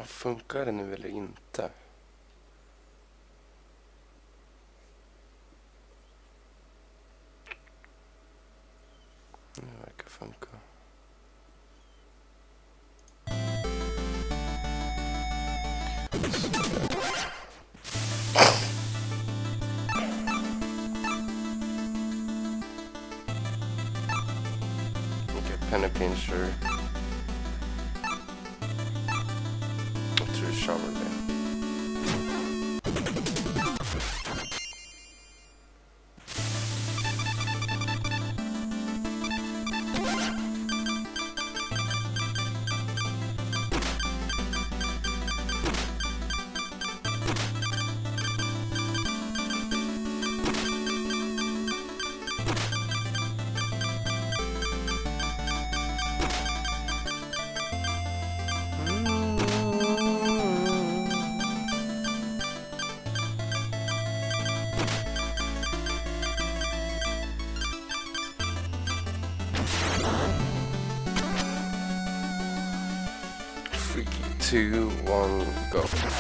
Funkar det nu eller inte? Det verkar funka. Okej, penny pincher. Jag tror shovelry. Three, two, one, go.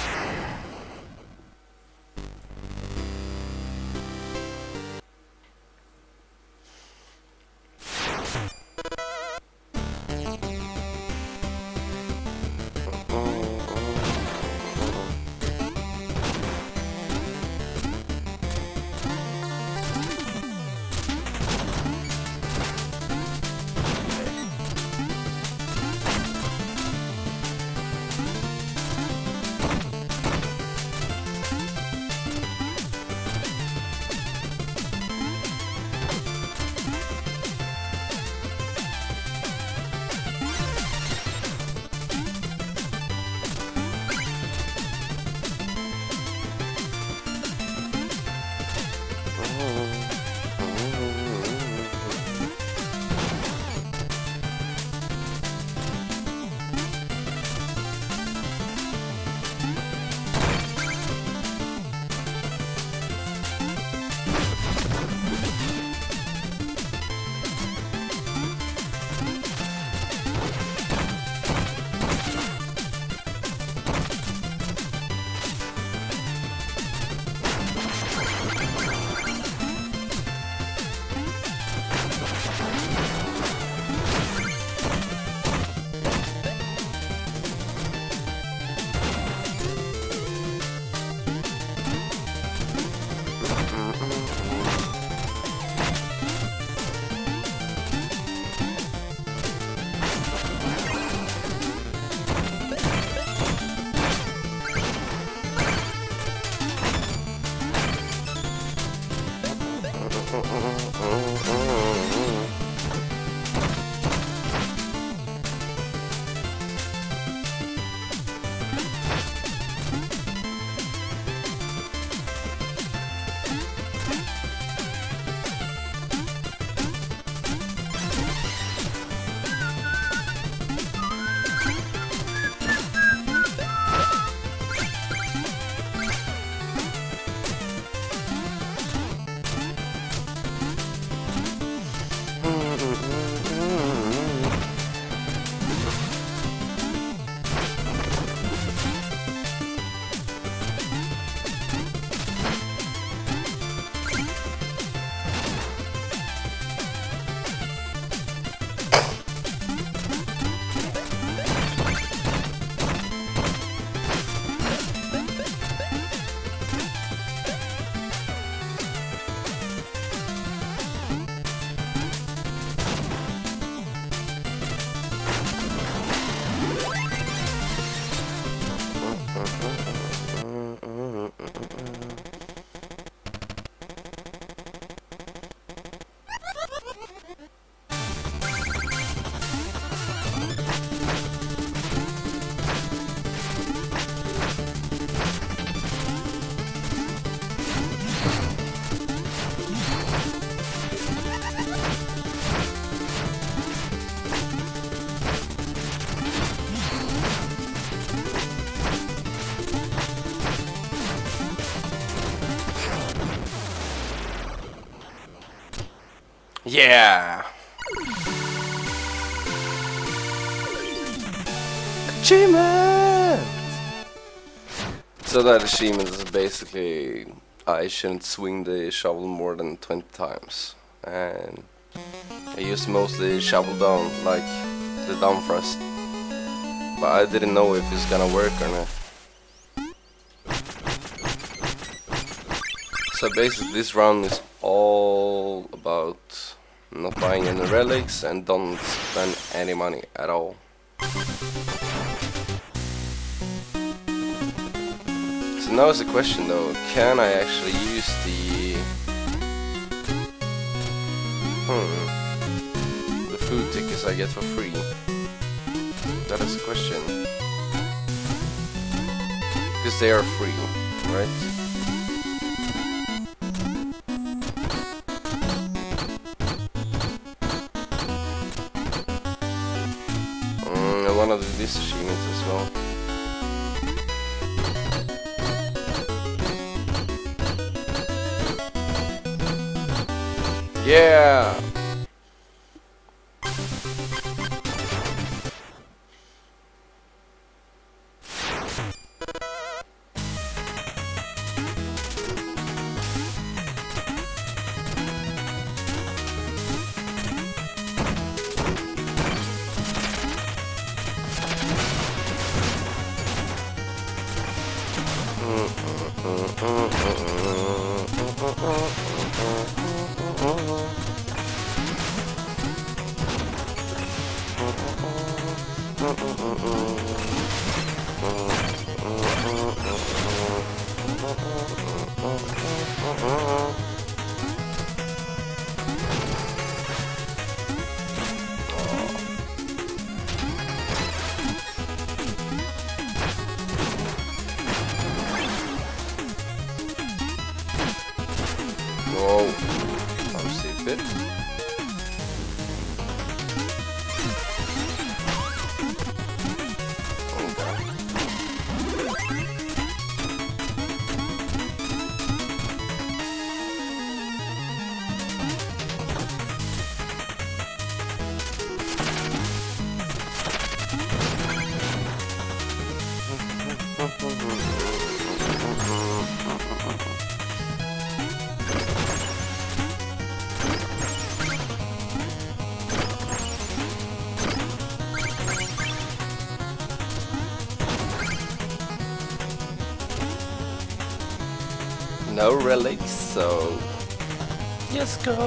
Yeah! Achievement! So that achievement is basically I shouldn't swing the shovel more than 20 times, and I used mostly shovel down, like the down thrust, but I didn't know if it's gonna work or not. So basically this round is all about not buying any relics and don't spend any money at all. So now is the question though, can I actually use the food tickets I get for free? That is the question. Because they are free, right? I wanna do this achievement as well. Yeah! Whoa, I'm stupid. No relics, so just go.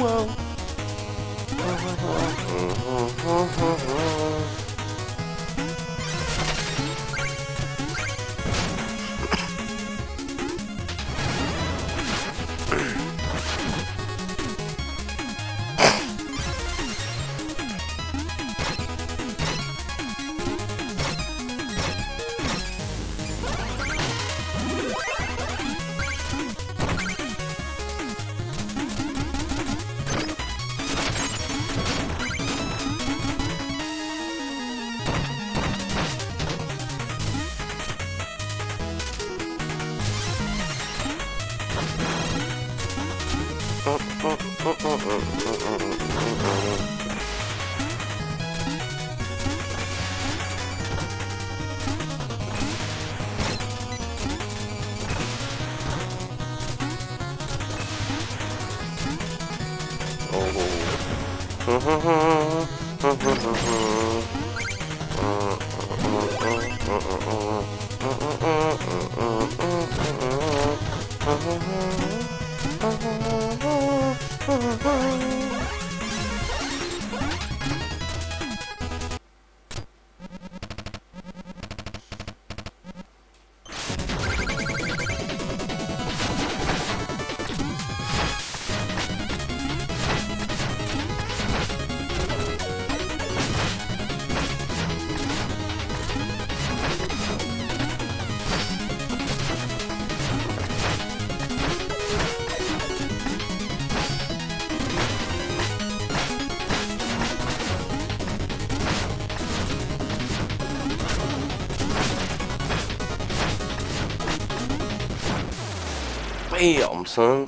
Damn, son.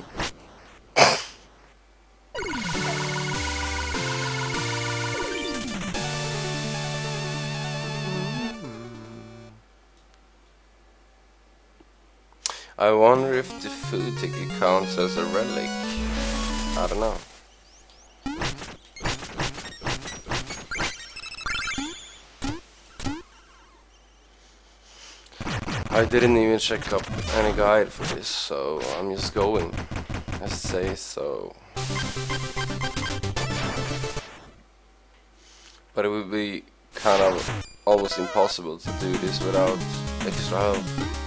I wonder if the food ticket counts as a relic. I don't know. I didn't even check up any guide for this, so I'm just going. I say so. But it would be kind of almost impossible to do this without extra help.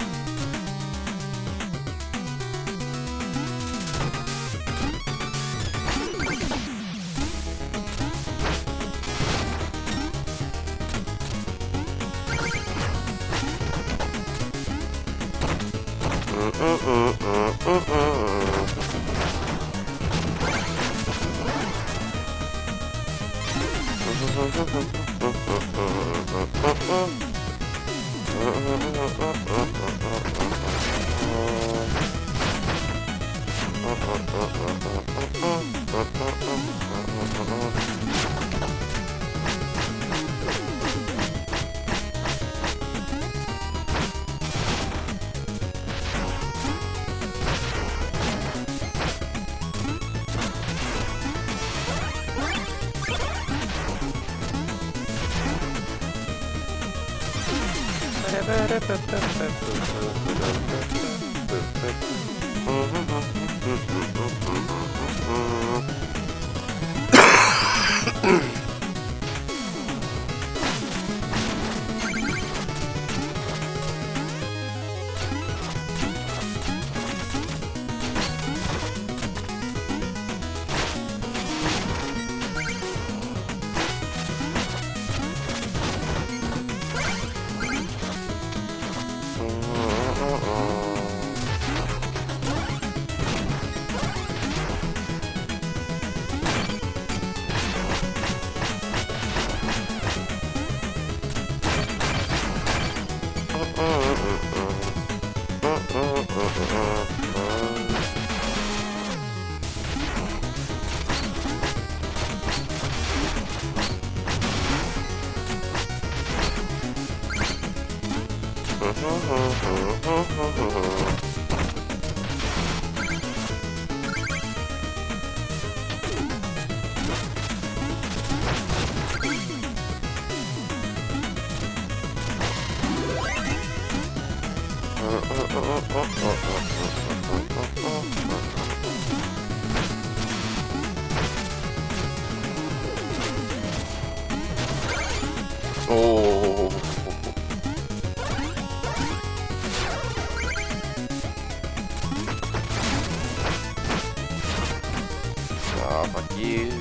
Oh. Ah, fuck you.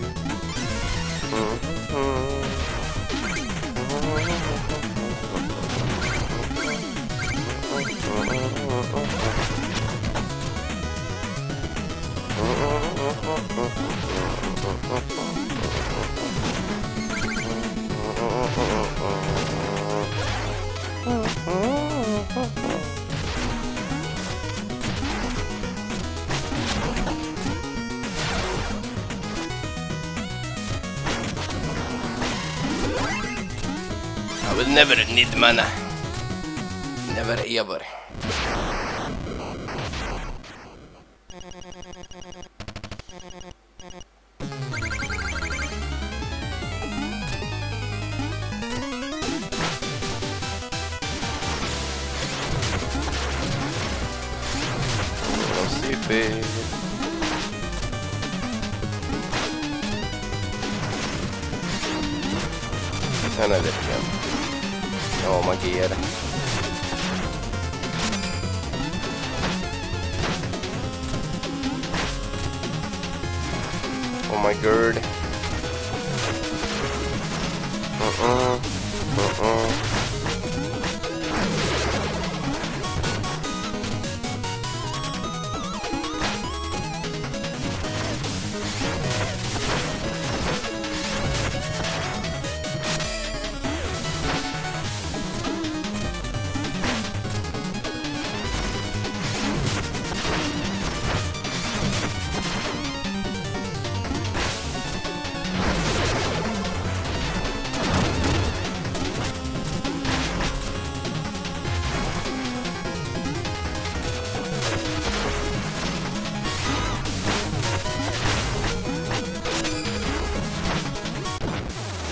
I will never need mana. Never ever. Stupid. Sen öyle yapacağım. Oh my god. Oh my god.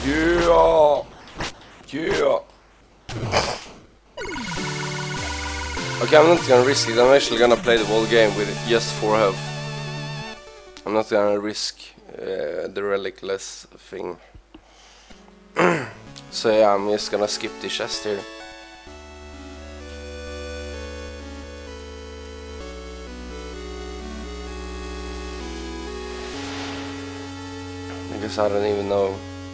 Yeah! Yeah! Okay, I'm not gonna risk it. I'm actually gonna play the whole game with just 4 health. I'm not gonna risk the relicless thing. So yeah, I'm just gonna skip the chest here. Because I don't even know.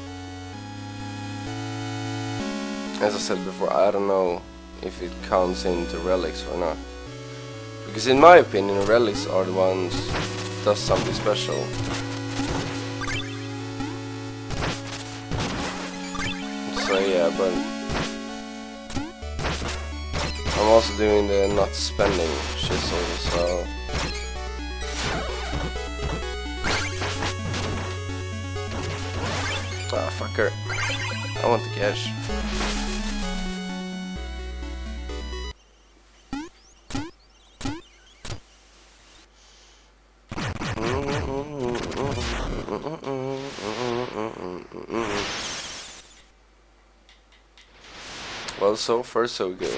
As I said before, I don't know if it counts into relics or not. Because in my opinion, relics are the ones that does something special. So yeah, but I'm also doing the not spending chisel, so ah, fucker. I want the cash. Well, so far so good.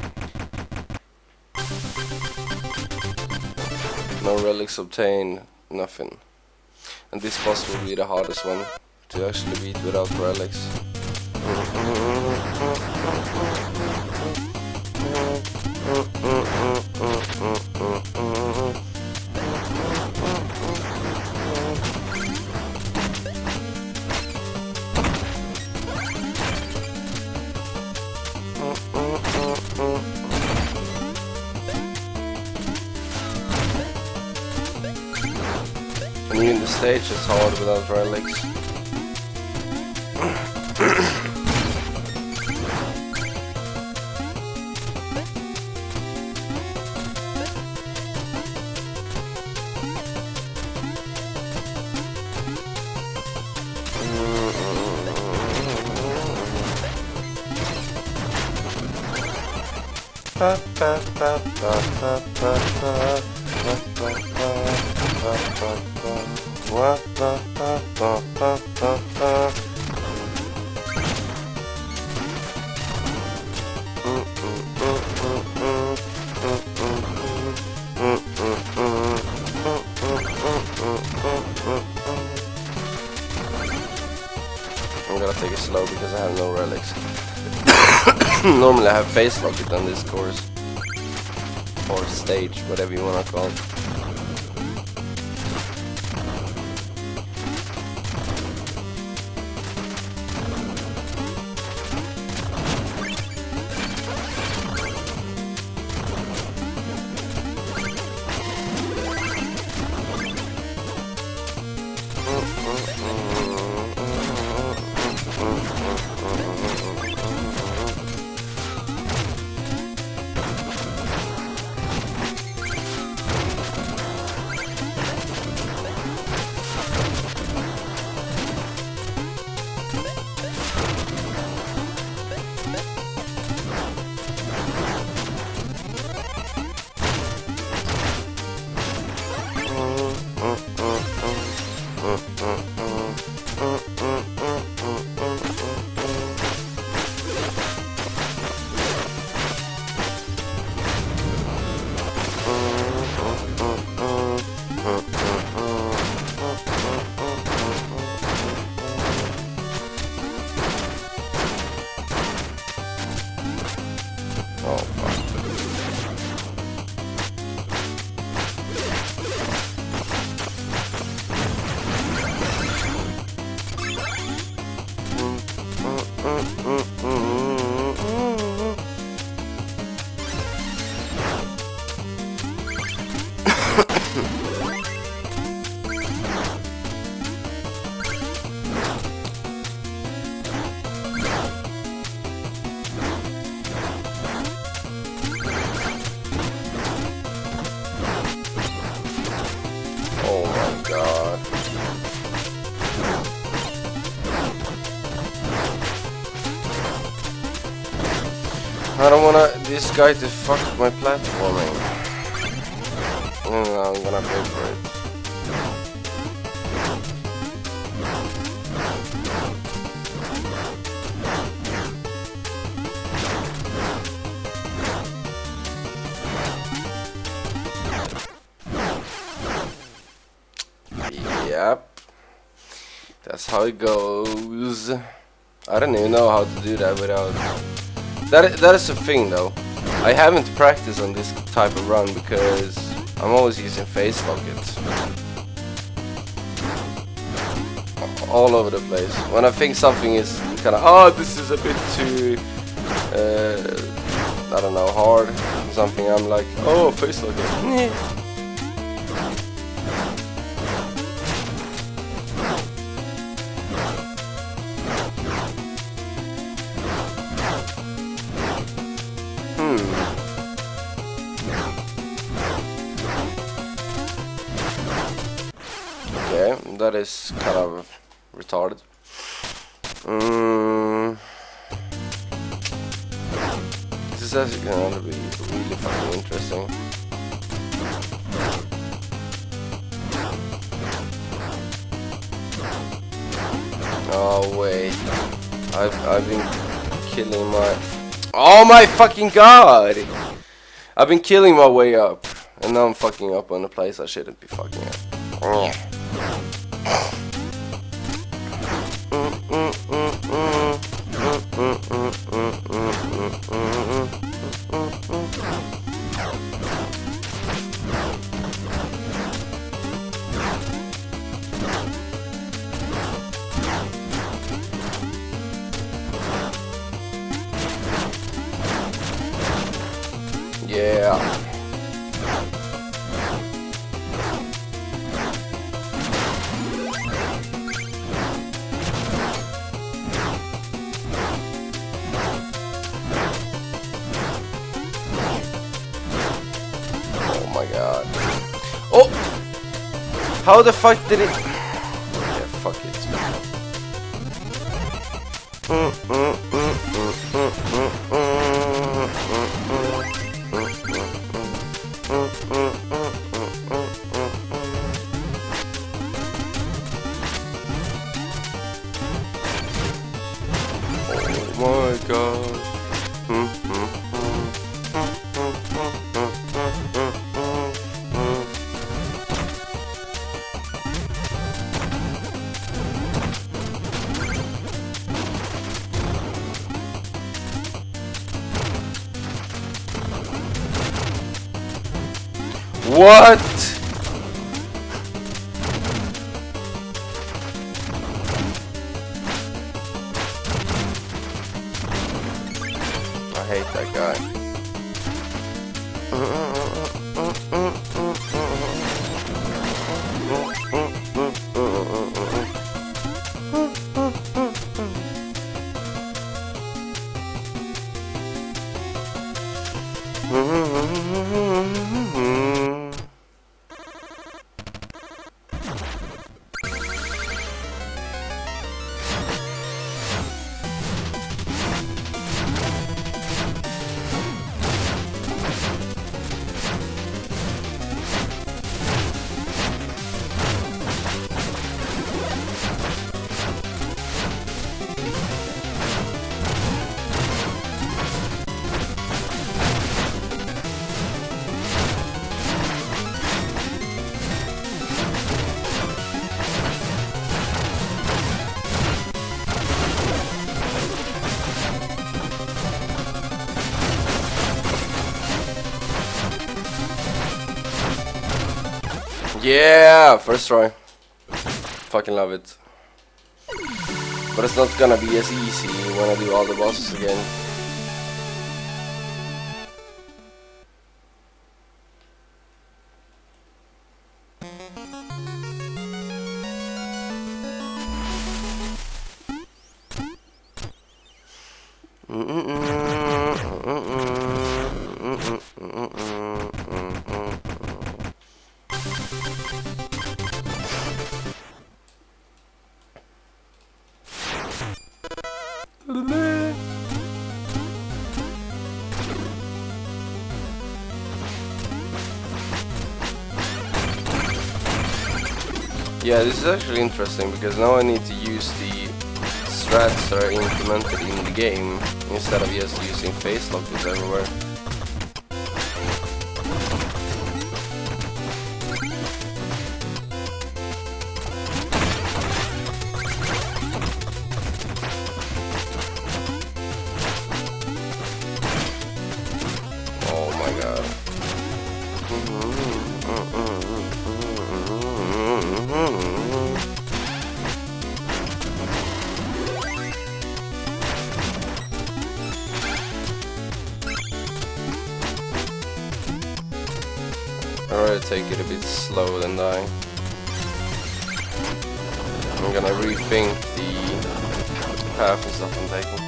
No relics obtained, nothing. And this boss will be the hardest one to actually beat without relics. And even the stage is hard without relics. I'm gonna take it slow because I have no relics. Normally I have face lock it on this course. Or stage, whatever you wanna call it. I don't want this guy to fuck my platforming. No, I'm gonna pay for it. Yep. That's how it goes. I don't even know how to do that without... That is the thing though. I haven't practiced on this type of run because I'm always using face lockets. All over the place. When I think something is kind of, oh, this is a bit too, I don't know, hard, something, I'm like, oh, face locket. Okay, that is kind of retarded. This is actually gonna be really fucking interesting. Oh wait, I've been killing my... Oh my fucking god! I've been killing my way up, and now I'm fucking up on a place I shouldn't be fucking up. Yeah. Oh my god. Oh! How the fuck did it... Yeah, fuck it. Oh my god. What? I hate that guy. Yeah, first try. Fucking love it. But it's not gonna be as easy when I do all the bosses again. Yeah, this is actually interesting because now I need to use the strats that are implemented in the game instead of just using face lockers everywhere. I'd rather take it a bit slow than die. I'm gonna rethink the path and stuff I'm taking.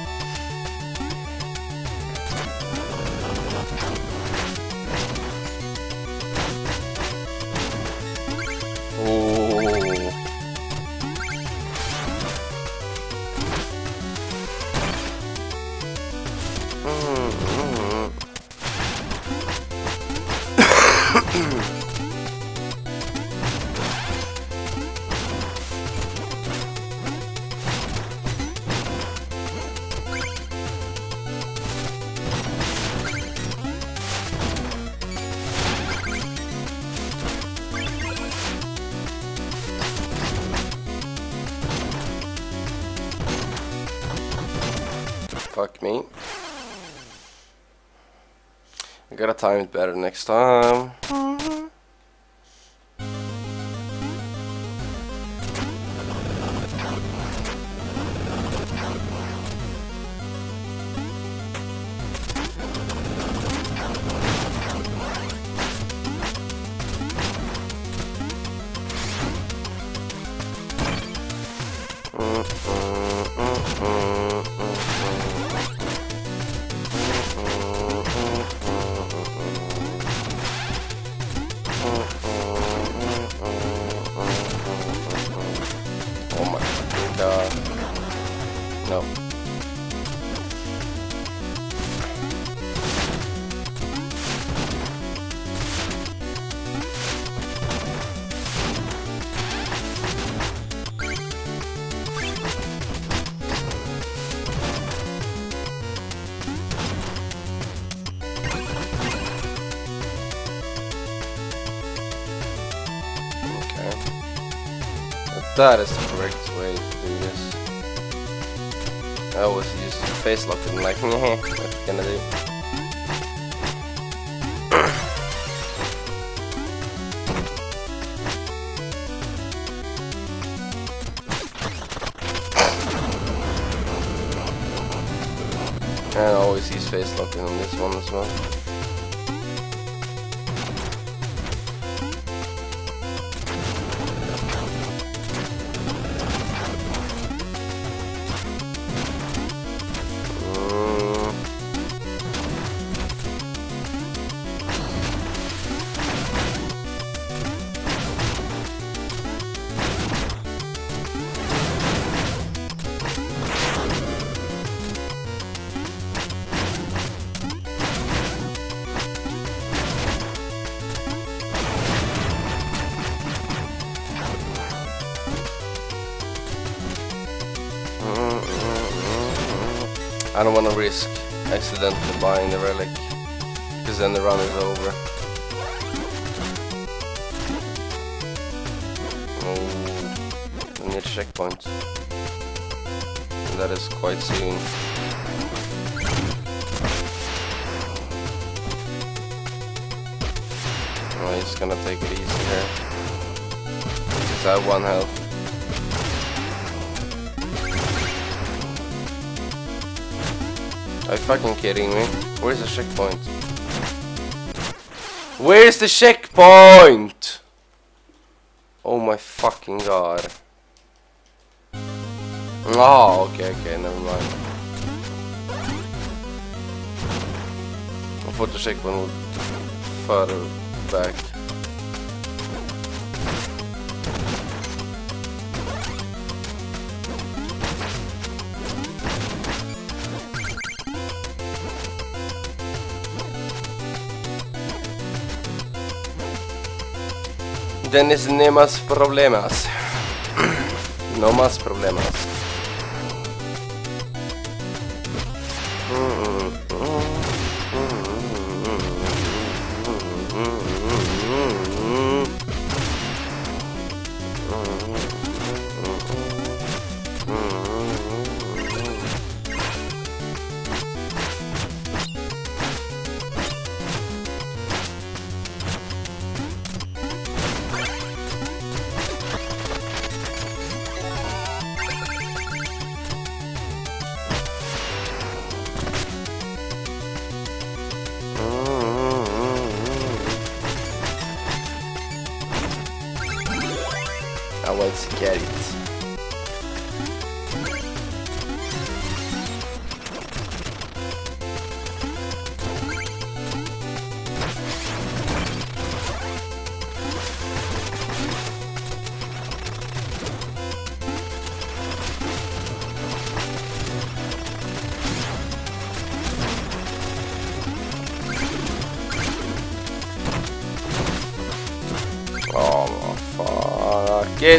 Fuck me. I gotta time it better next time. No. Okay. But that is the correct way to do this. I always use face lock and like, what can I do? And I always use face locking on this one as well. I don't want to risk accidentally buying the relic, because then the run is over. Oh, I need a checkpoint. And that is quite soon. Oh, he's gonna take it easy here. Because I have 1 health. Are you fucking kidding me? Where's the checkpoint? Where's the checkpoint? Oh my fucking god. Oh, okay, never mind. I thought the checkpoint would further back. Dennis, no más problemas. No más problemas. let's get it. Oh, fuck it.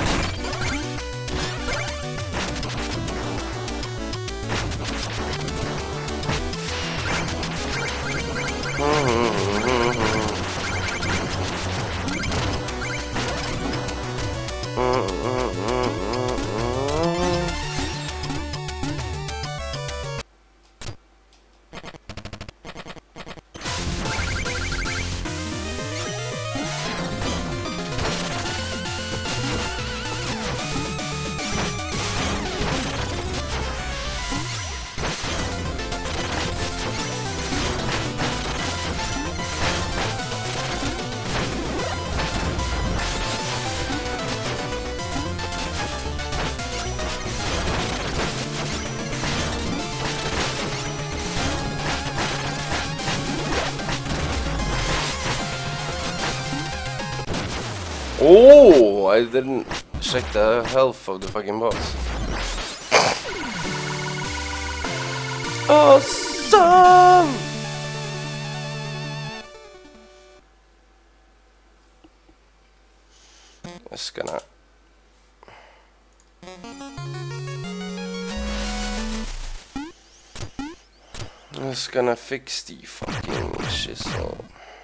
Oh, I didn't check the health of the fucking boss. Awesome! Just gonna fix the fucking chisel.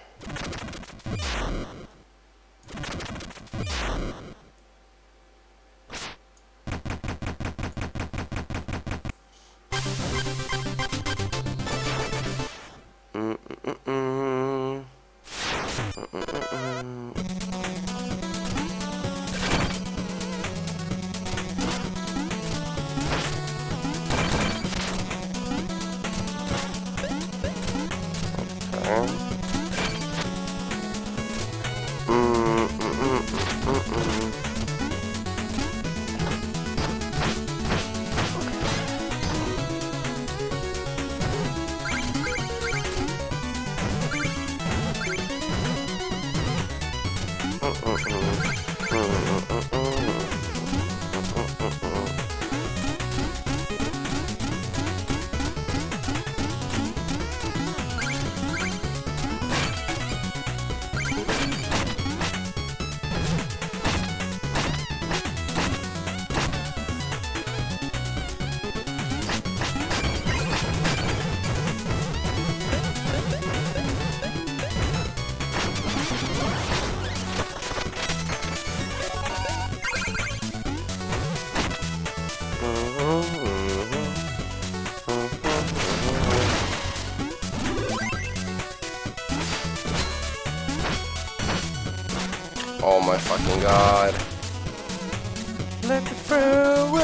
Oh my fucking god. Let me through.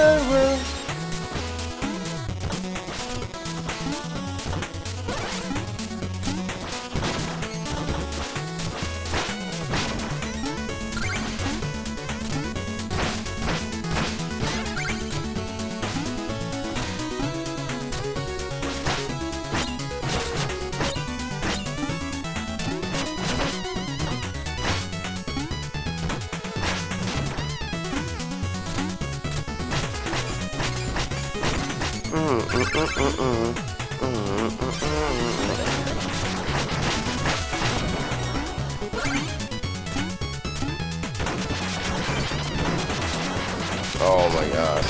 Oh my god.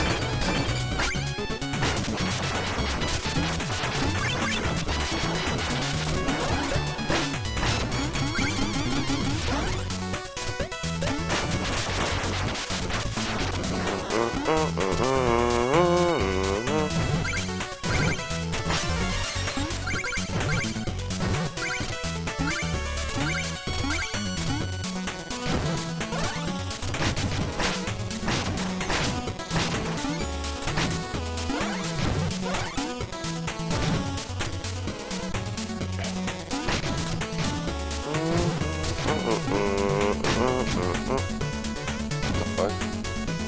The fuck?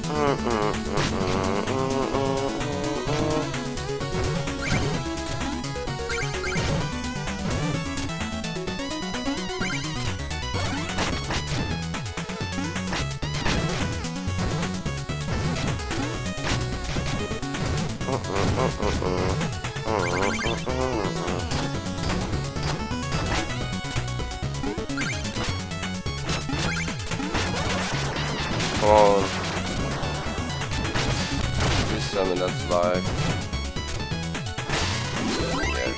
Come on. This is, I mean, that's live. Yes.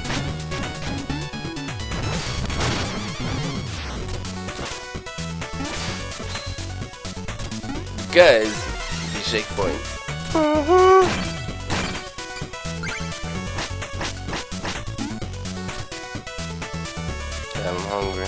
Guys, the checkpoint. I'm hungry.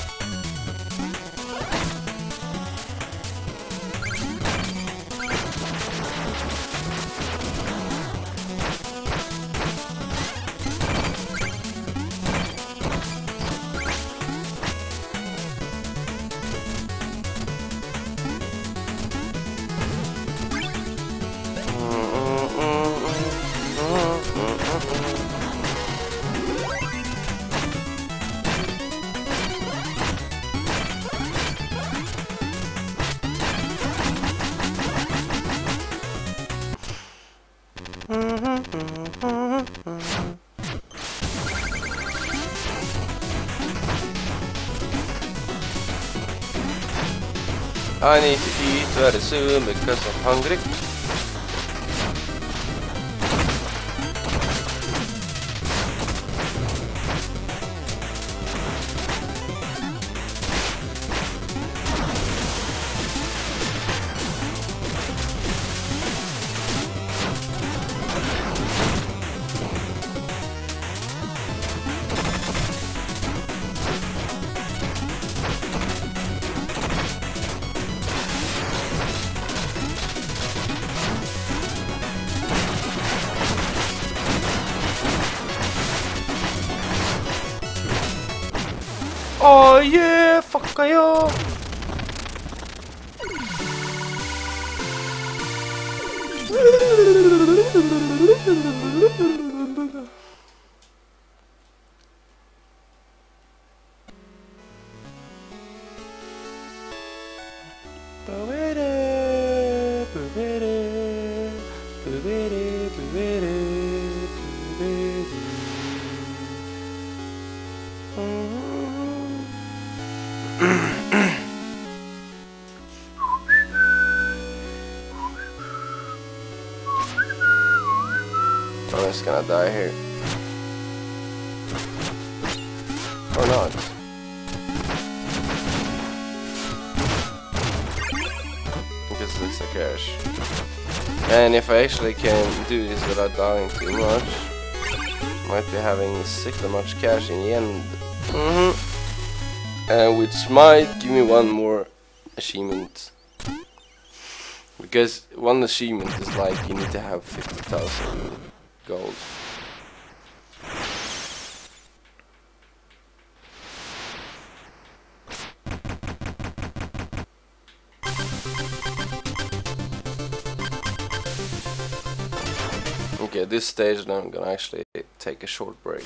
I need to eat very soon because I'm hungry. Oh yeah, fuck yeah. I'm just gonna die here. Or not. Because it's a cache. And if I actually can do this without dying too much, might be having sickly much cash in the end. And which might give me one more achievement. Because one achievement is like you need to have 50,000 gold. Okay, at this stage now I'm gonna actually take a short break.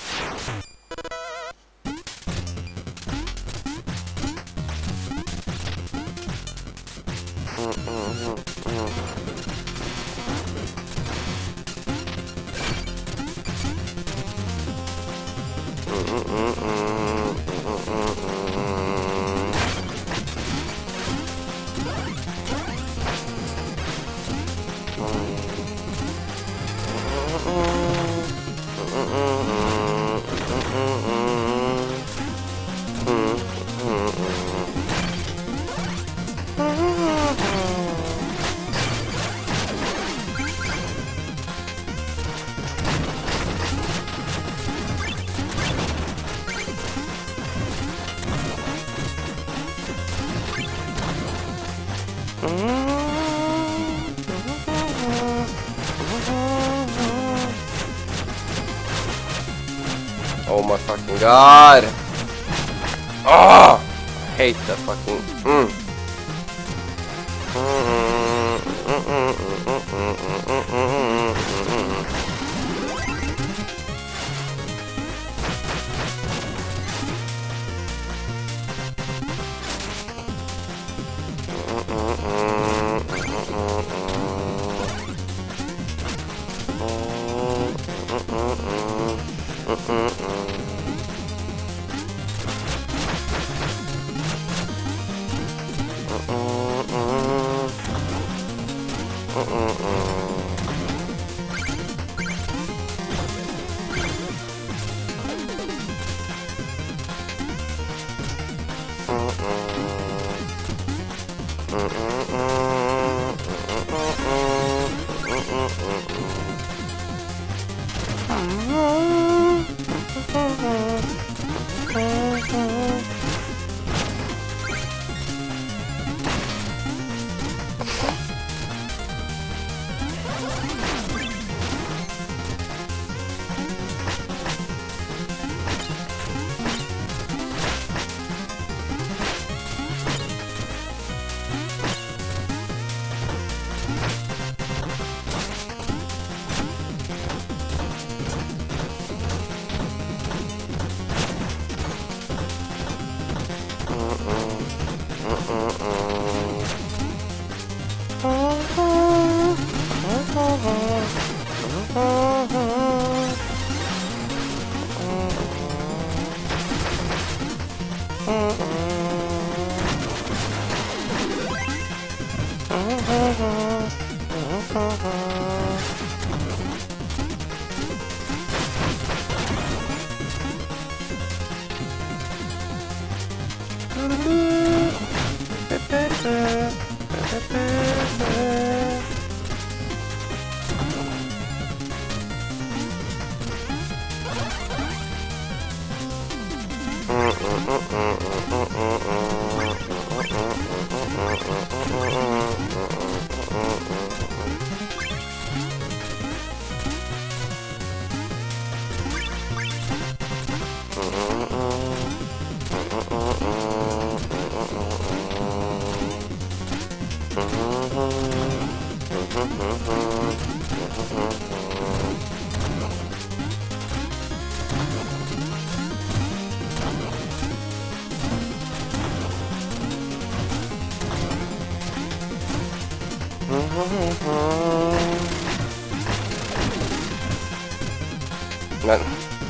Oh my fucking god! Oh! I hate that fucking. Man.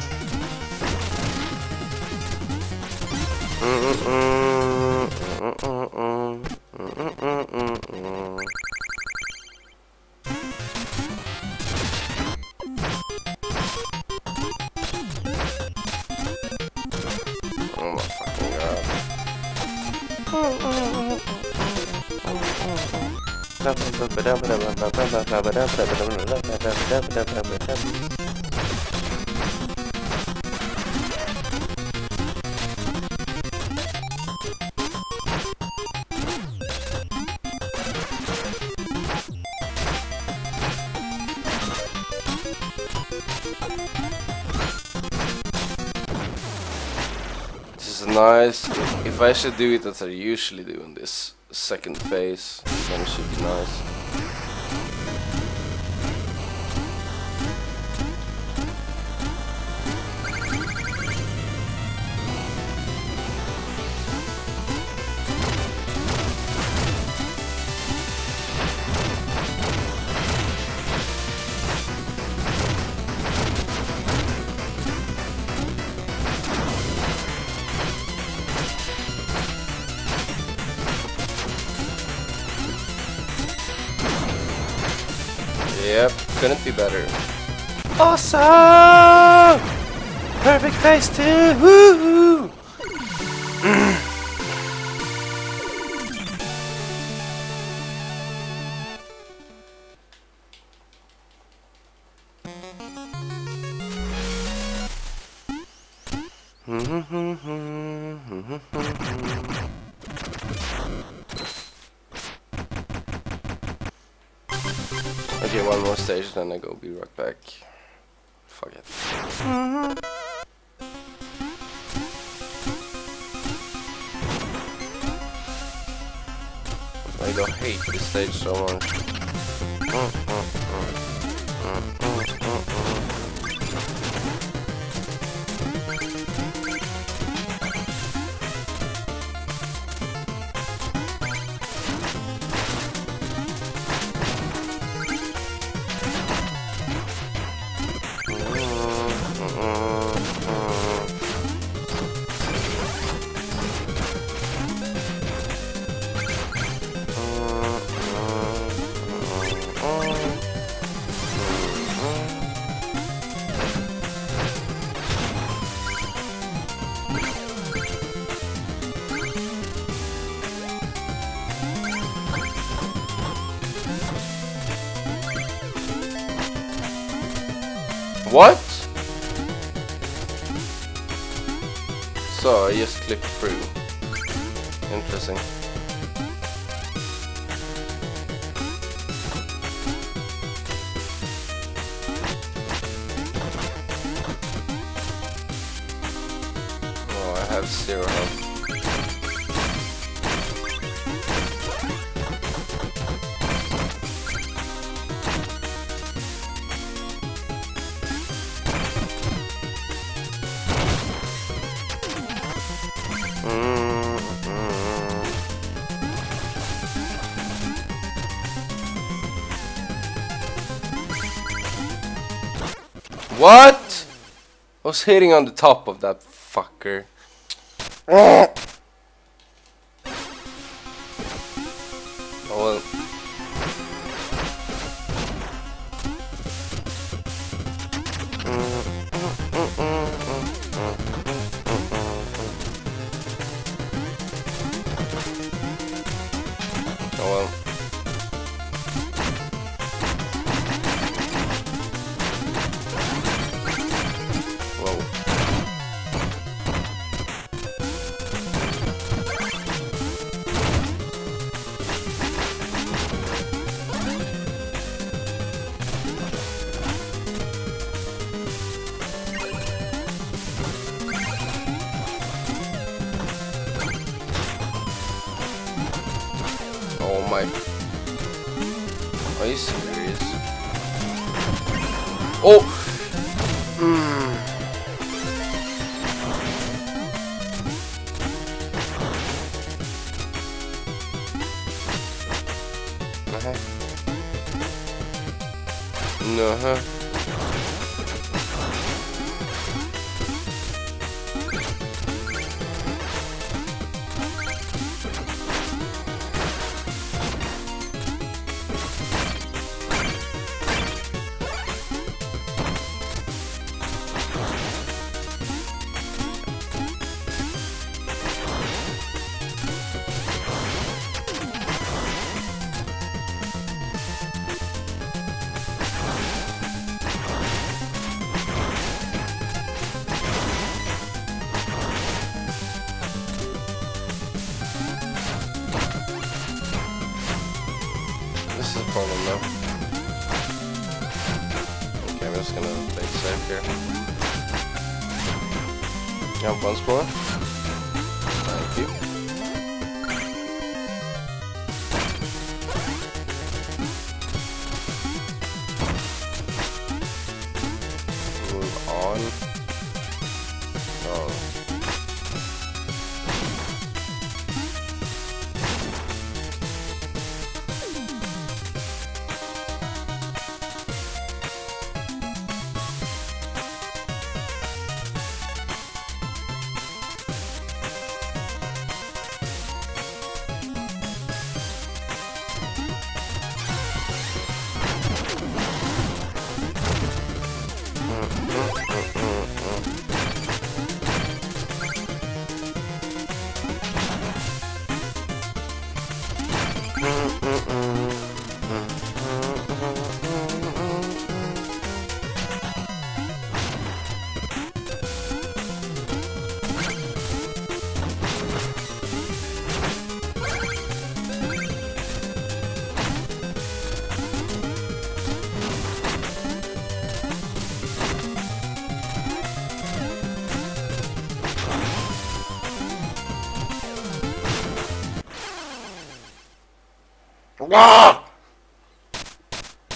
Oh my fucking god. This is nice. If I should do it as I usually do in this second phase, then it should be nice. Yep, couldn't be better. Awesome! Perfect phase 2! Woohoo! Okay, one more stage, then I go be right back. Fuck it. I don't hate this stage so much. What? So I just clicked through. Interesting. Oh, I have 0 health. What? I was hitting on the top of that fucker. Oh well. Oh well. Oh my. Are you serious? Oh! No. This is a problem now. Okay, I'm just gonna play it safe here. Yeah, once more. Thank you. Move on. Oh. Ah!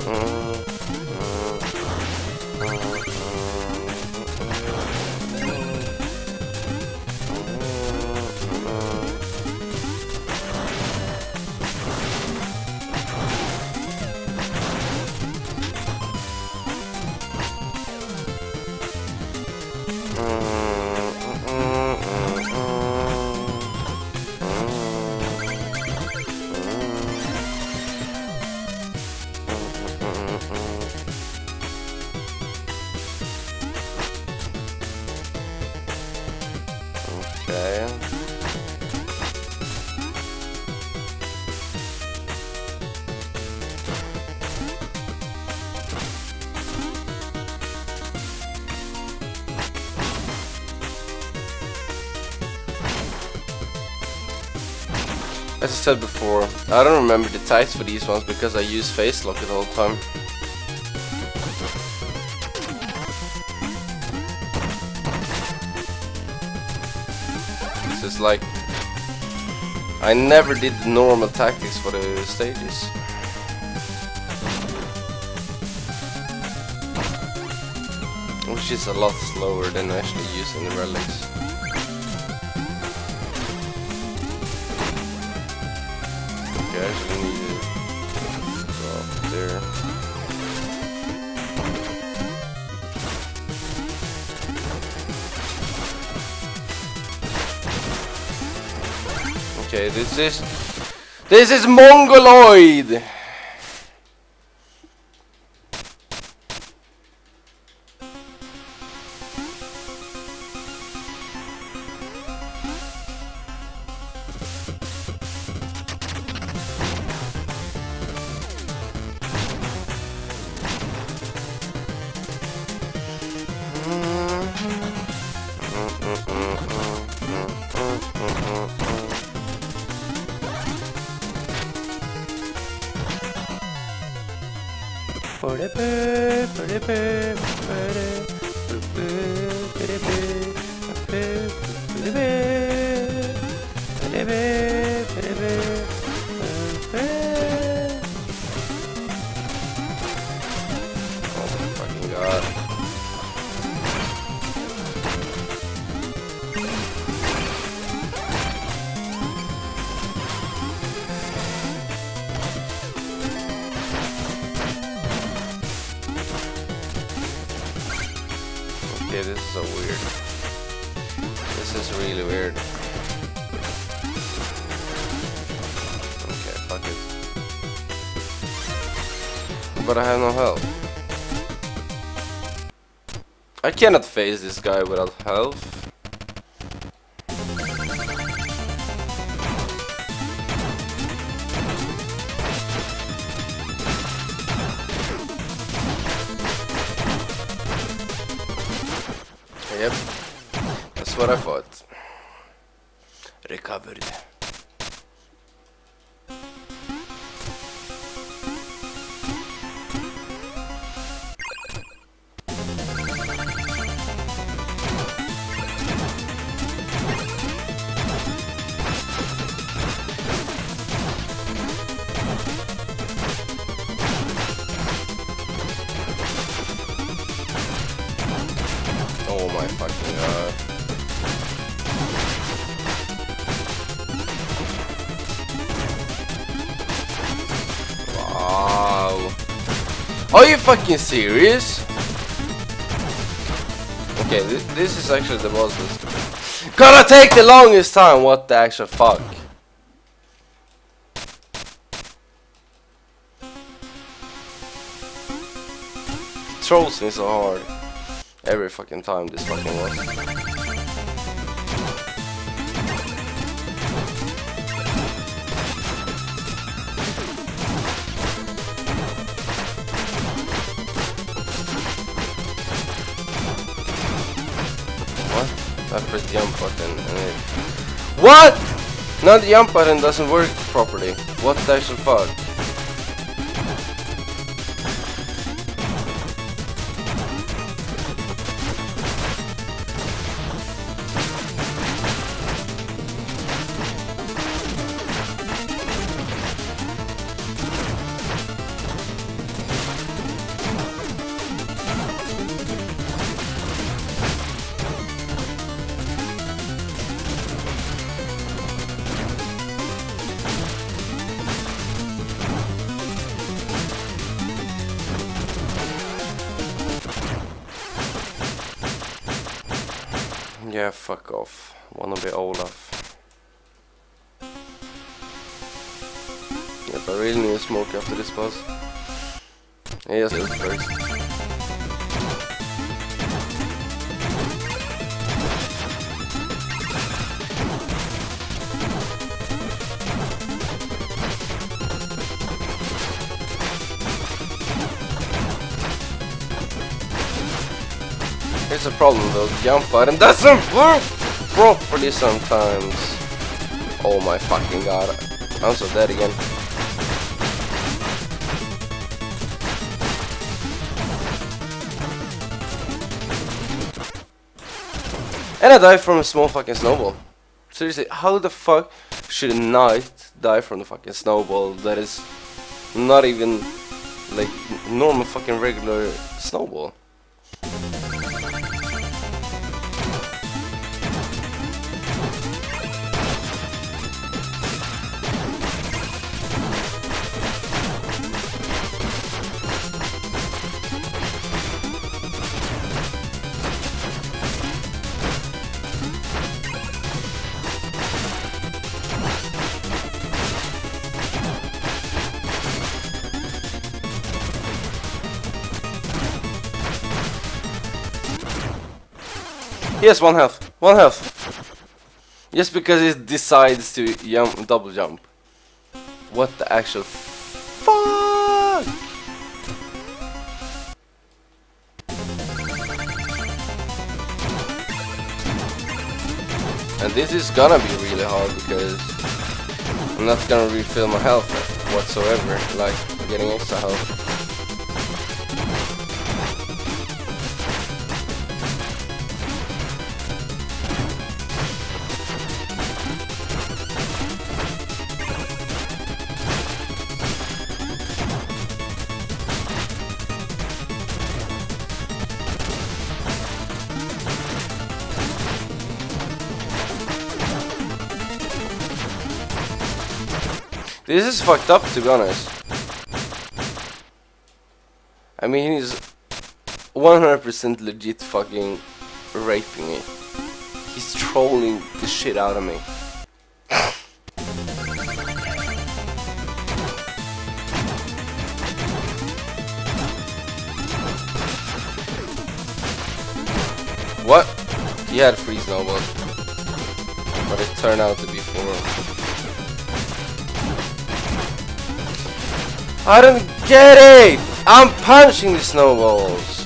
Okay. As I said before, I don't remember the types for these ones because I use face lock it all the time. It's like I never did the normal tactics for the stages. Which is a lot slower than actually using the relics. Okay, I actually need it. So up there. Okay, this is Mongoloid. Okay, this is so weird. This is really weird. Okay, fuck it. But I have no health. I cannot face this guy without health. Yep, that's what I thought. Recovered. Oh my fucking god. Wow. Are you fucking serious? Okay, this is actually the boss list. Gonna take the longest time, what the actual fuck? It trolls me so hard. Every fucking time this fucking was. What? I pressed the jump button and it... What? Now the jump button doesn't work properly. What the actual fuck? Yeah, fuck off. Wanna be Olaf. Yep, I really need a smoke after this boss. Yeah, yes, it's first. Here's the problem though, the jump button doesn't work properly sometimes. Oh my fucking god, I'm so dead again. And I died from a small fucking snowball. Seriously, how the fuck should a knight die from the fucking snowball that is not even like normal fucking regular snowball? Yes, 1 health. 1 health. Just because it decides to jump, double jump. What the actual fuck? And this is gonna be really hard because I'm not gonna refill my health whatsoever, like getting extra health. This is fucked up, to be honest. I mean, he's 100% legit fucking raping me. He's trolling the shit out of me. What? He had 3 snowballs, but it turned out to be 4. I don't get it! I'm punching the snowballs!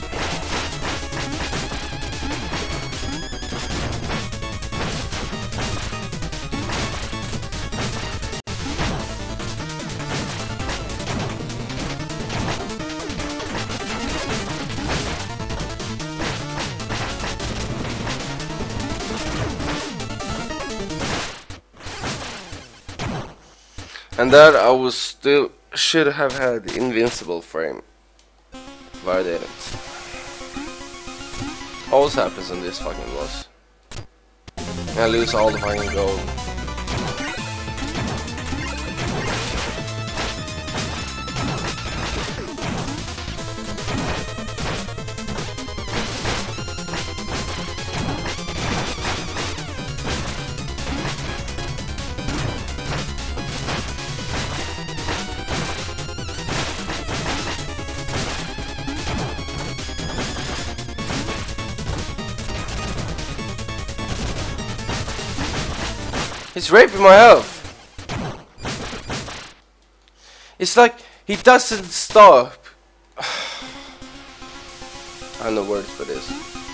And that I was still should have had the invincible frame, but I didn't. Always happens in this fucking boss. I lose all the fucking gold. He's raping my health. It's like he doesn't stop. I have no words for this.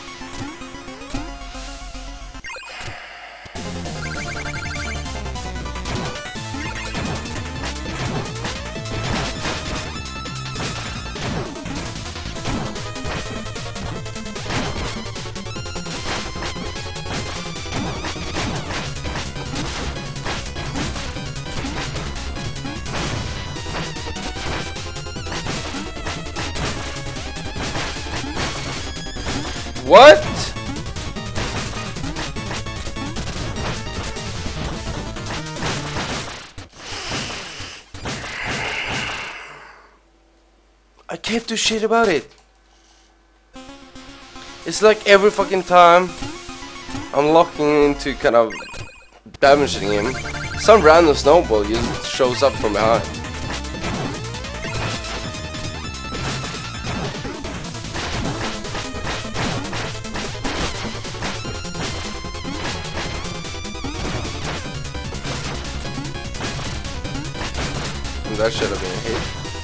What? I can't do shit about it. It's like every fucking time I'm locking into kind of damaging him. Some random snowball just shows up from behind. And that should have been a hit.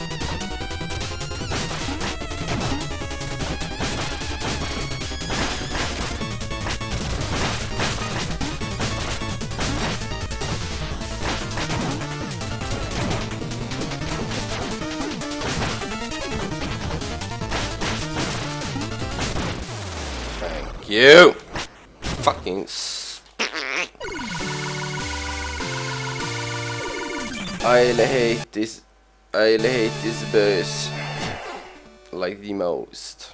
You fucking I hate this boss like the most.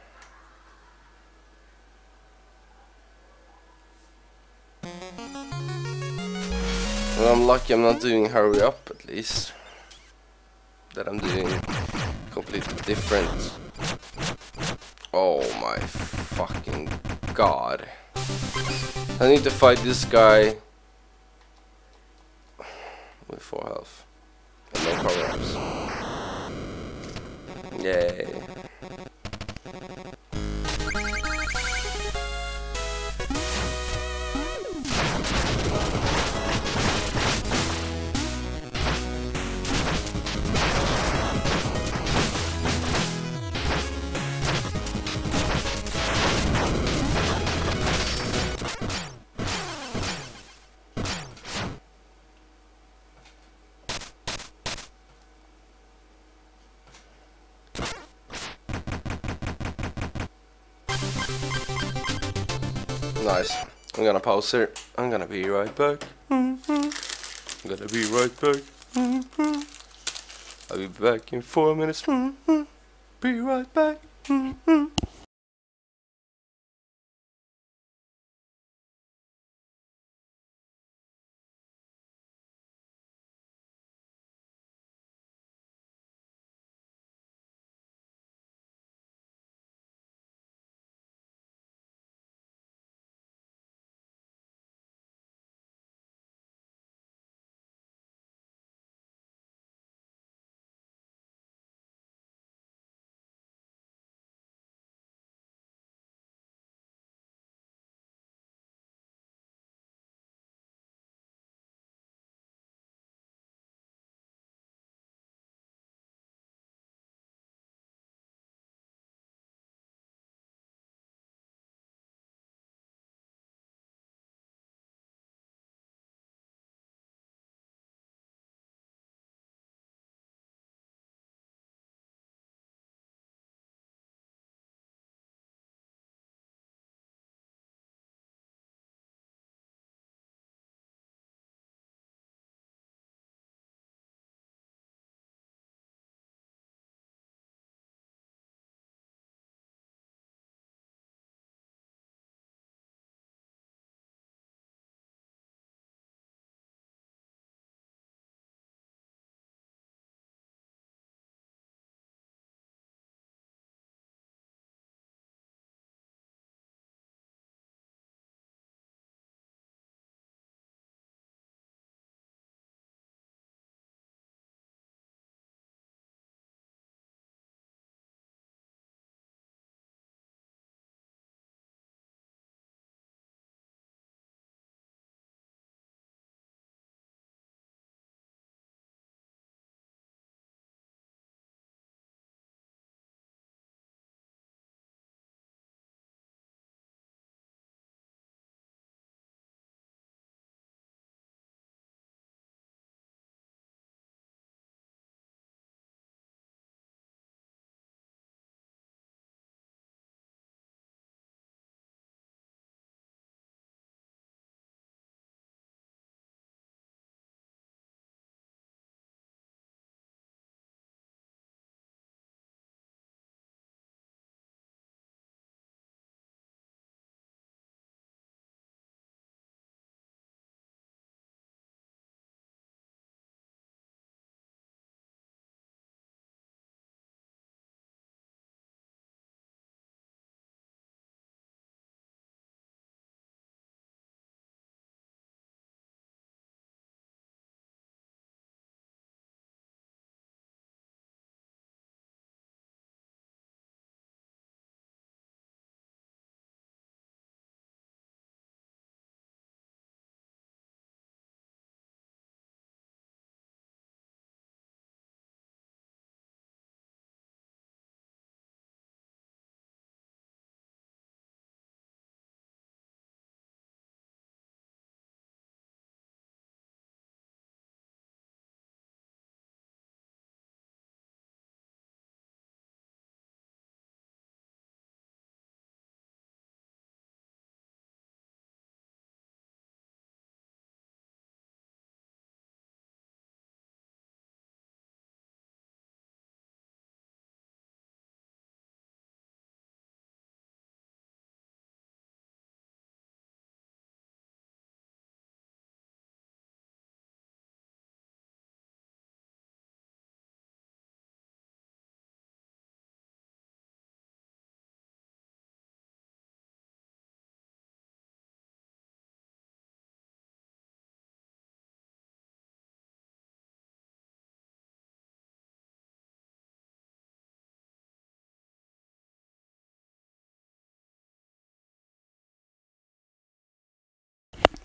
Well, I'm lucky I'm not doing hurry up, at least. That I'm doing completely different. Oh my fucking god. I need to fight this guy with 4 health and no power-ups. Yay. Nice. I'm gonna pause here. I'm gonna be right back. I'm gonna be right back. I'll be back in 4 minutes. Be right back.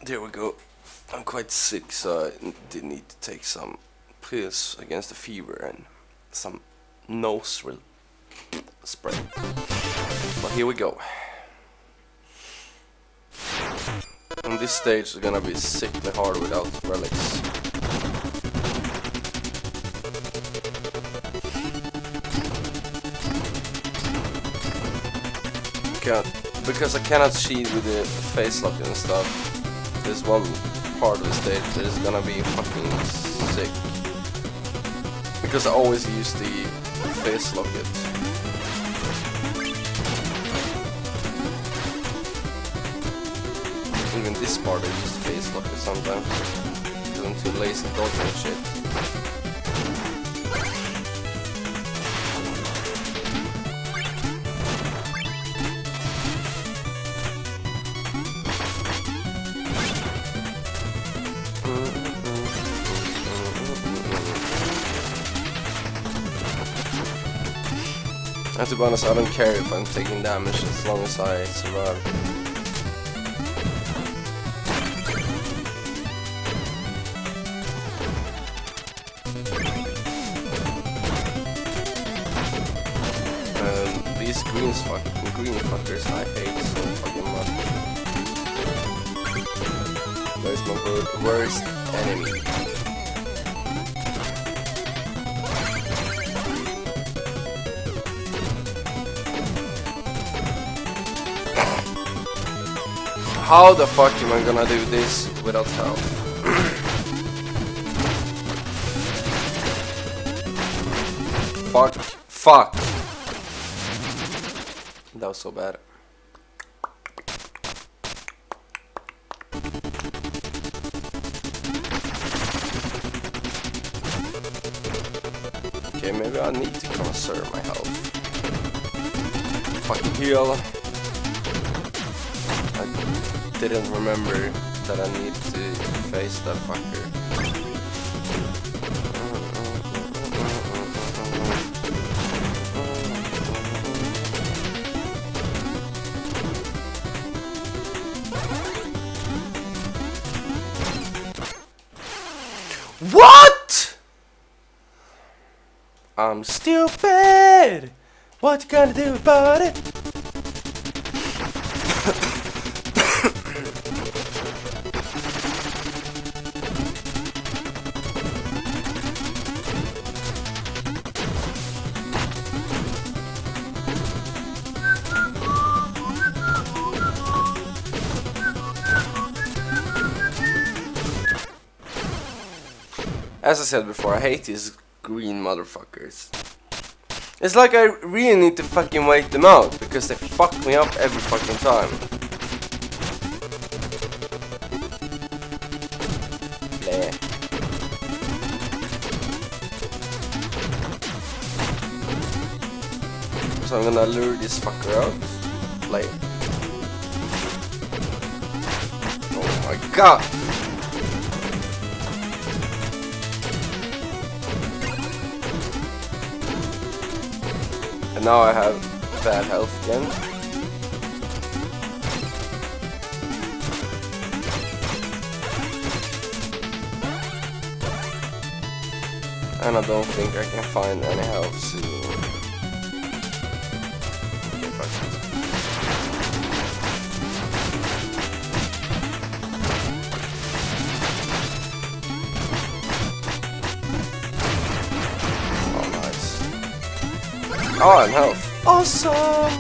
There we go. I'm quite sick, so I did need to take some pills against the fever and some nose spray. But here we go. On this stage it's gonna be sickly hard without relics. Because I cannot cheat with the face lock and stuff. There's one part of the stage that is gonna be fucking sick. Because I always use the face lock it. Even this part I use the face lock it sometimes. Because I'm too lazy to dodge and shit. And to be honest, I don't care if I'm taking damage as long as I survive. These green fuckers I hate so fucking much. There's my worst enemy. How the fuck am I gonna do this without help? Fuck. That was so bad. Okay, maybe I need to conserve my health. Fucking heal. I didn't remember that I need to face that fucker. What? I'm stupid. What you gonna do about it? As I said before, I hate these green motherfuckers. It's like I really need to fucking wait them out, because they fuck me up every fucking time. Bleh. So I'm gonna lure this fucker out. Play. Oh my god! And now I have bad health again. And I don't think I can find any health soon. Okay, fuck it. Oh, I'm health. Awesome!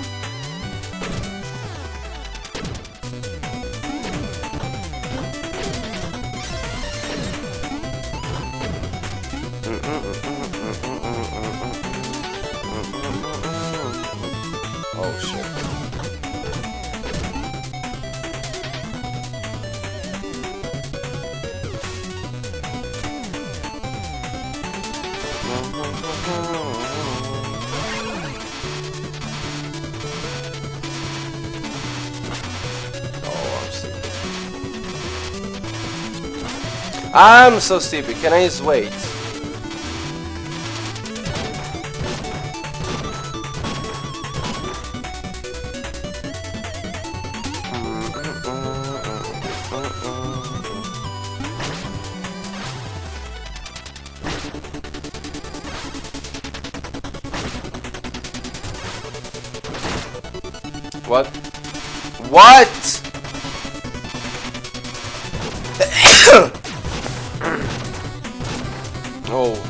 Oh shit. I'm so stupid. Can I just wait? What? What? Oh.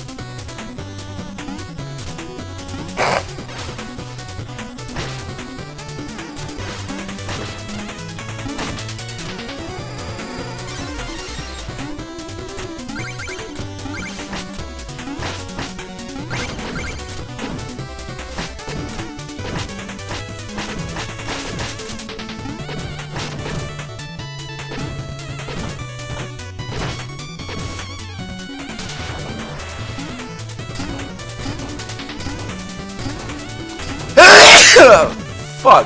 Fuck.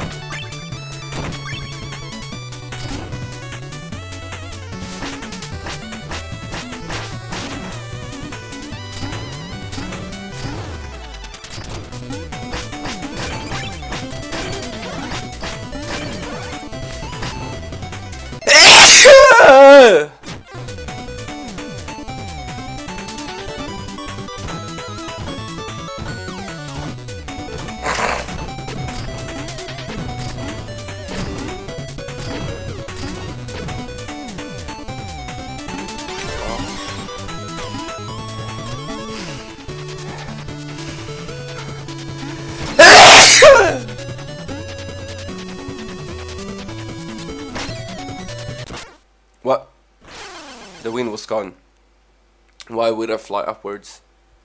What? The wind was gone. Why would I fly upwards?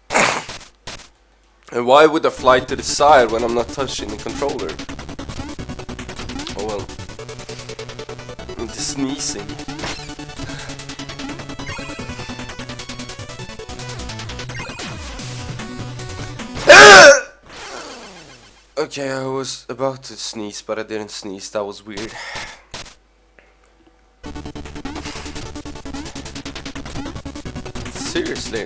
And why would I fly to the side when I'm not touching the controller? Oh well. I'm just sneezing. Okay, I was about to sneeze, but I didn't sneeze. That was weird. Seriously.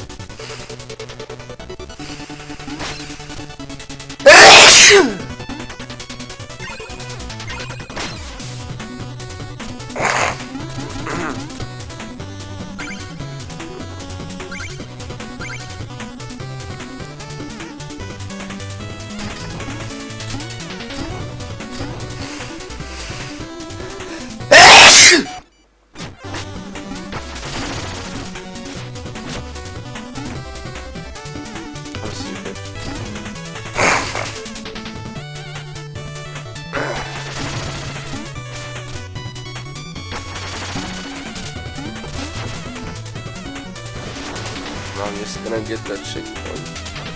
I'm just gonna get that checkpoint.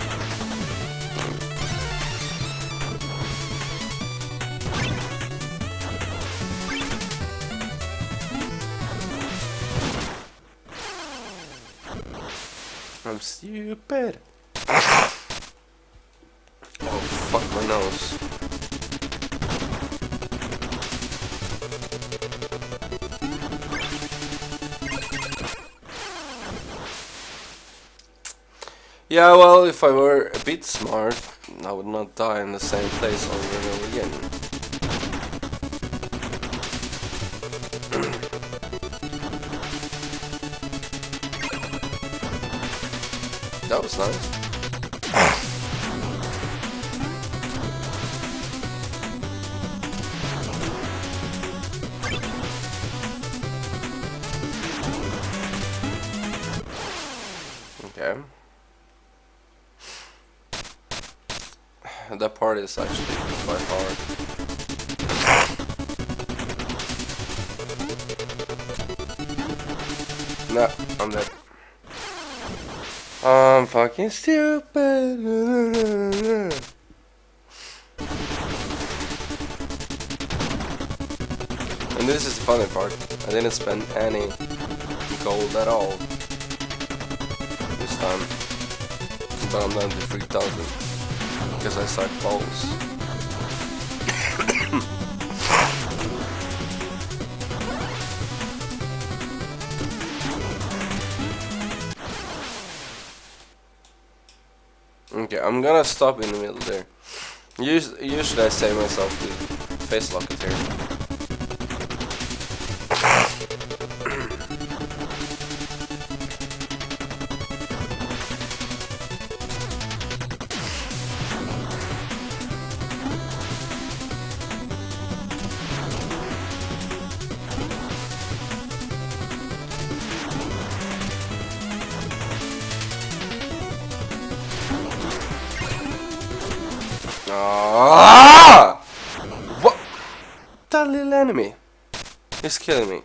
I'm stupid. Oh fuck my nose. Yeah, well, if I were a bit smart, I would not die in the same place over and over again. That was nice. Okay. That part is actually quite hard. Nah, I'm dead. I'm fucking stupid. And this is the funny part. I didn't spend any gold at all this time. But I'm down to 3,000. Because I suck balls. Okay, I'm gonna stop in the middle there. Usually I save myself with face locket here. Ah! What? That little enemy is killing me.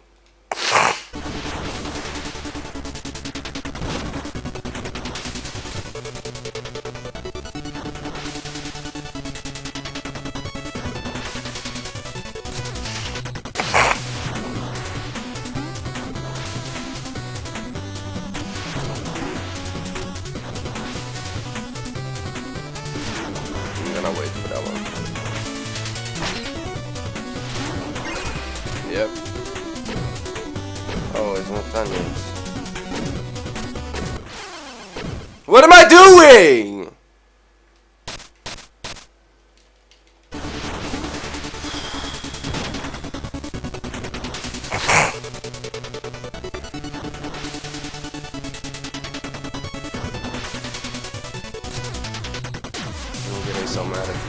I'm gonna wait for that one. Yep. Oh, it's not done yet. What am I doing? I'm getting so mad at you.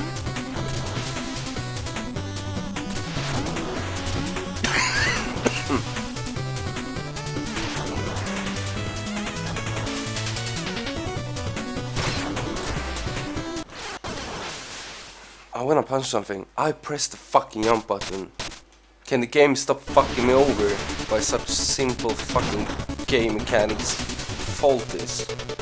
I wanna punch something. I pressed the fucking jump button. Can the game stop fucking me over by such simple fucking game mechanics? Fault this.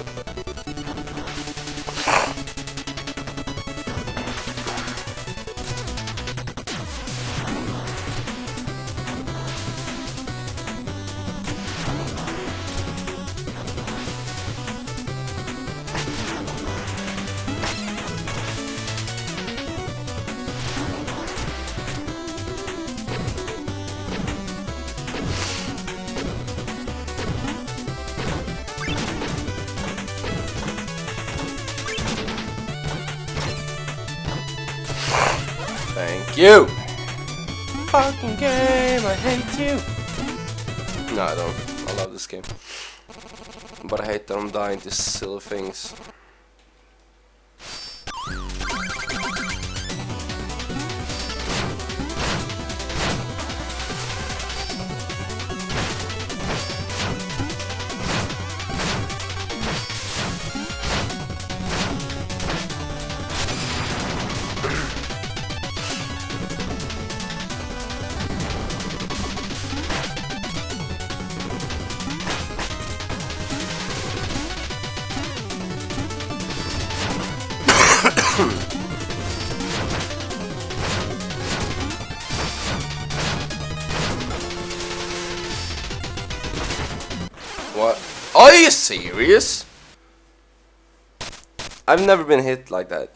Thank you! Fucking game, I hate you! No, I don't. I love this game. But I hate that I'm dying to silly things. What? Are you serious? I've never been hit like that.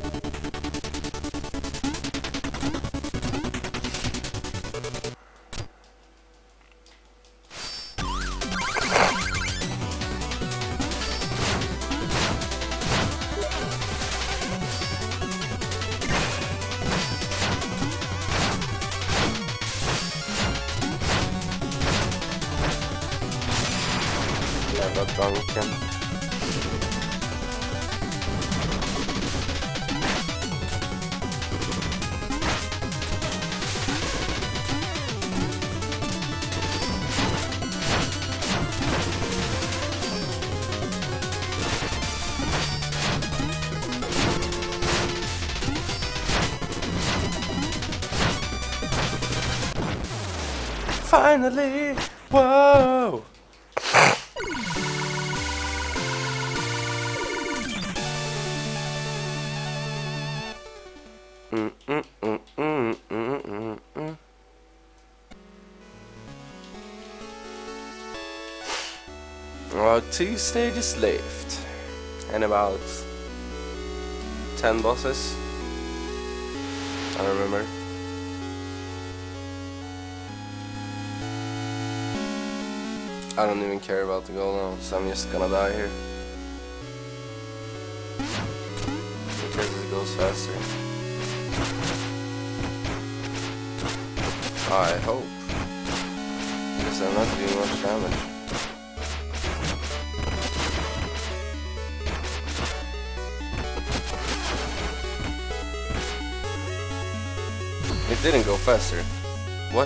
I got drunken. Finally! Whoa! Well, 2 stages left, and about 10 bosses. I remember. I don't even care about the goal now, so I'm just gonna die here. Because it goes faster. I hope. Because I'm not doing much damage. It didn't go faster. What?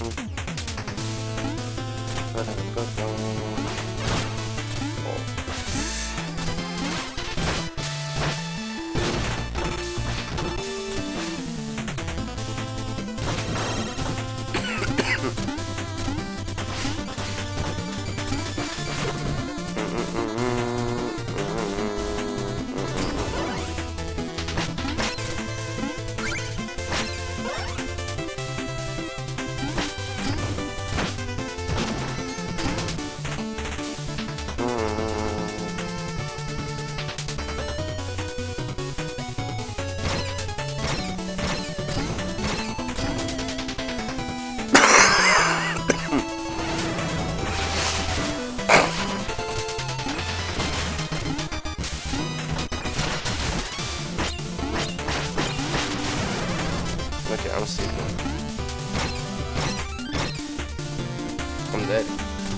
Okay, I'm sleeping. I'm dead.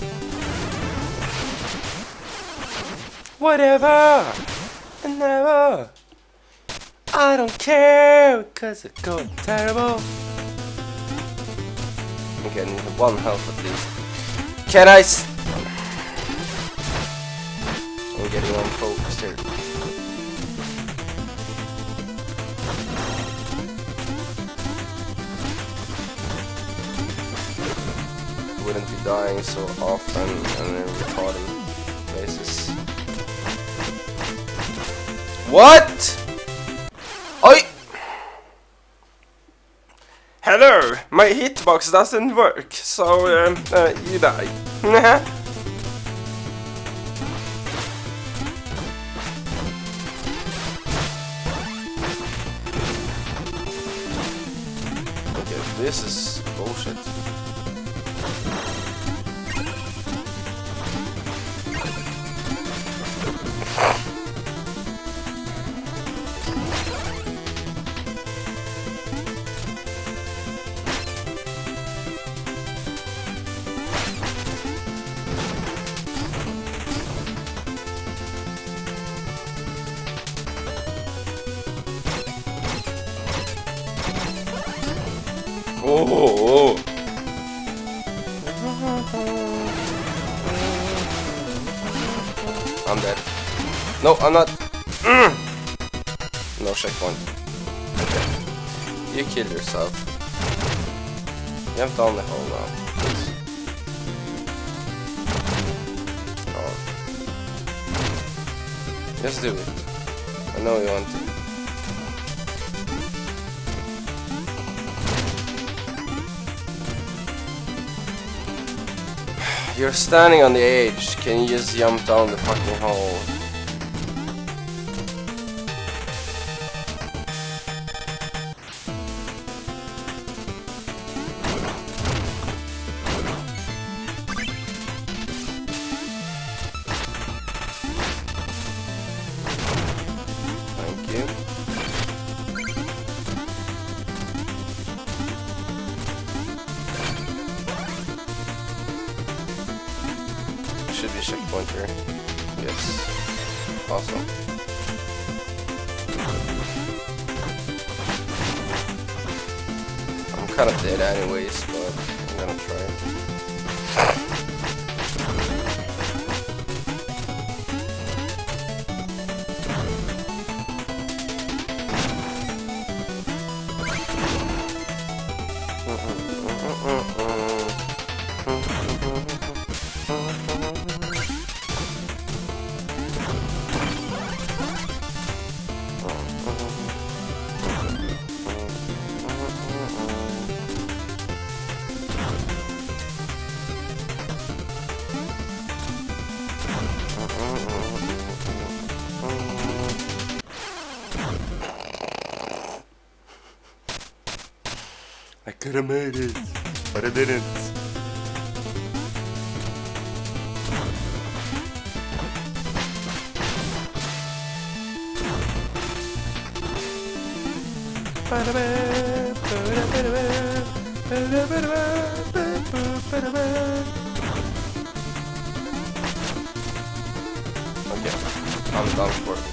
Whatever! And never! I don't care, cause it goes terrible. Okay, I need 1 health at least. Can I I'm getting unfocused here. Wouldn't be dying so often on a retarded basis. What? Oi! Hello! My hitbox doesn't work, so you die. Okay, this is bullshit. Oh, I'm dead. No, I'm not. No checkpoint. Okay. You killed yourself. You have done the hole now. Please. Oh. Just do it. I know you want to. You're standing on the edge. Can you just jump down the fucking hole? Thank you. Should be a checkpoint here. Yes. Awesome. I'm kind of dead anyways, but I'm gonna try. I could have made it, but I didn't. Okay, I'm done for it.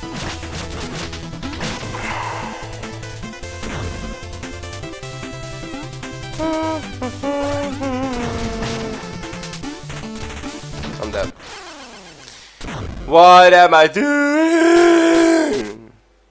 What am I doing?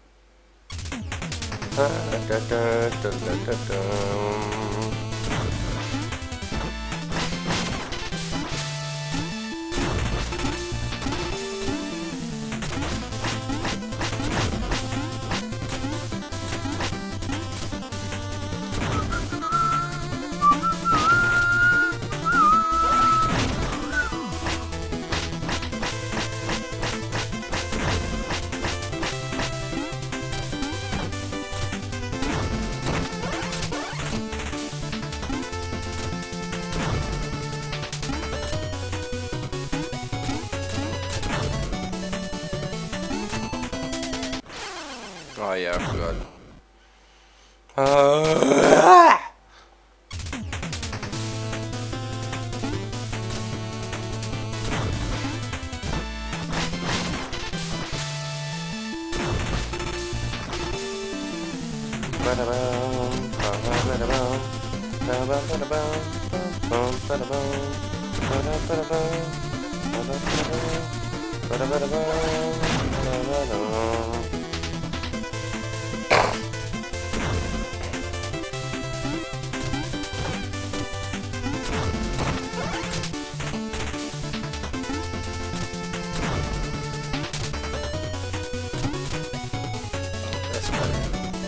Oh yeah, I forgot. That's better.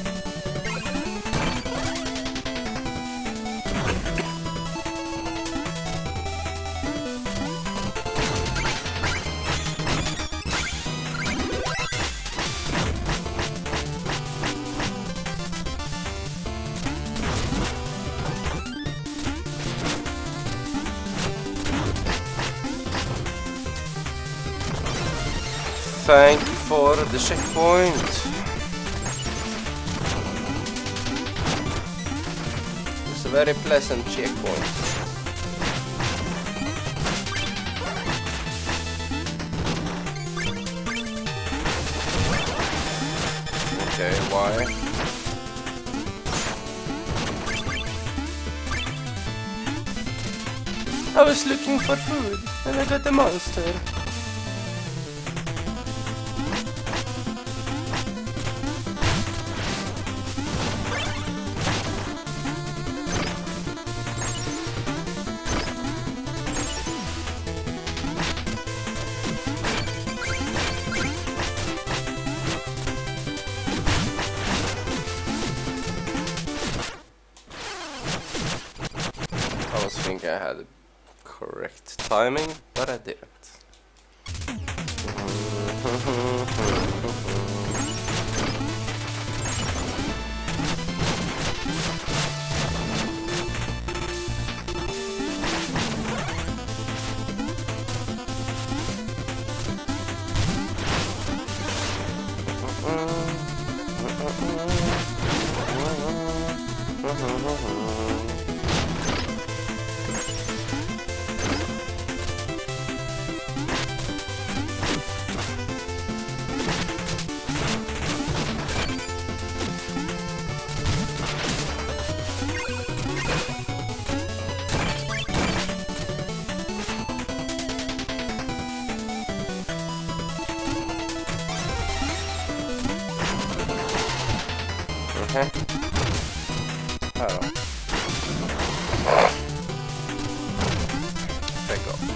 Thank you for the checkpoint. It's a very pleasant checkpoint. Okay, why? I was looking for food and I got a monster. I was thinking I had the correct timing, but I didn't. Okay. Oh. Back up.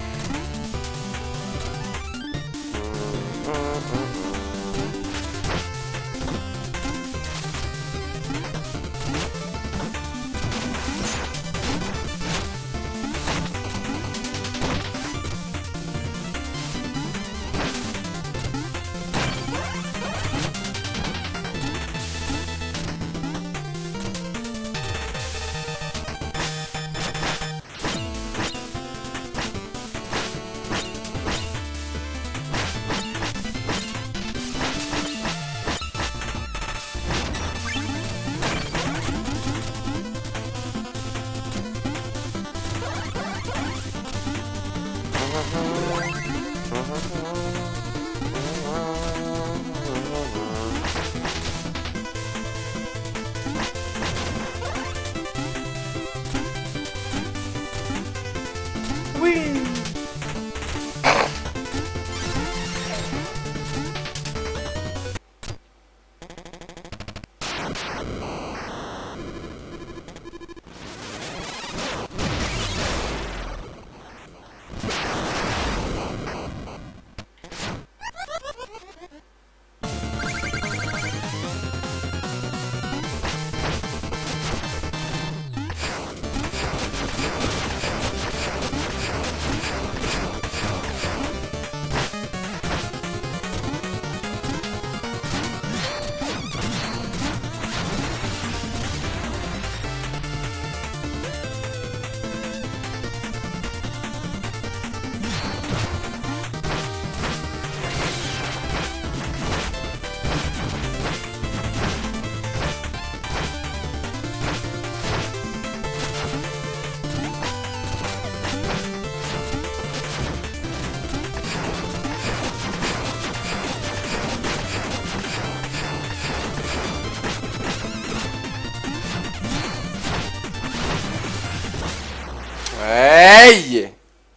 Hey!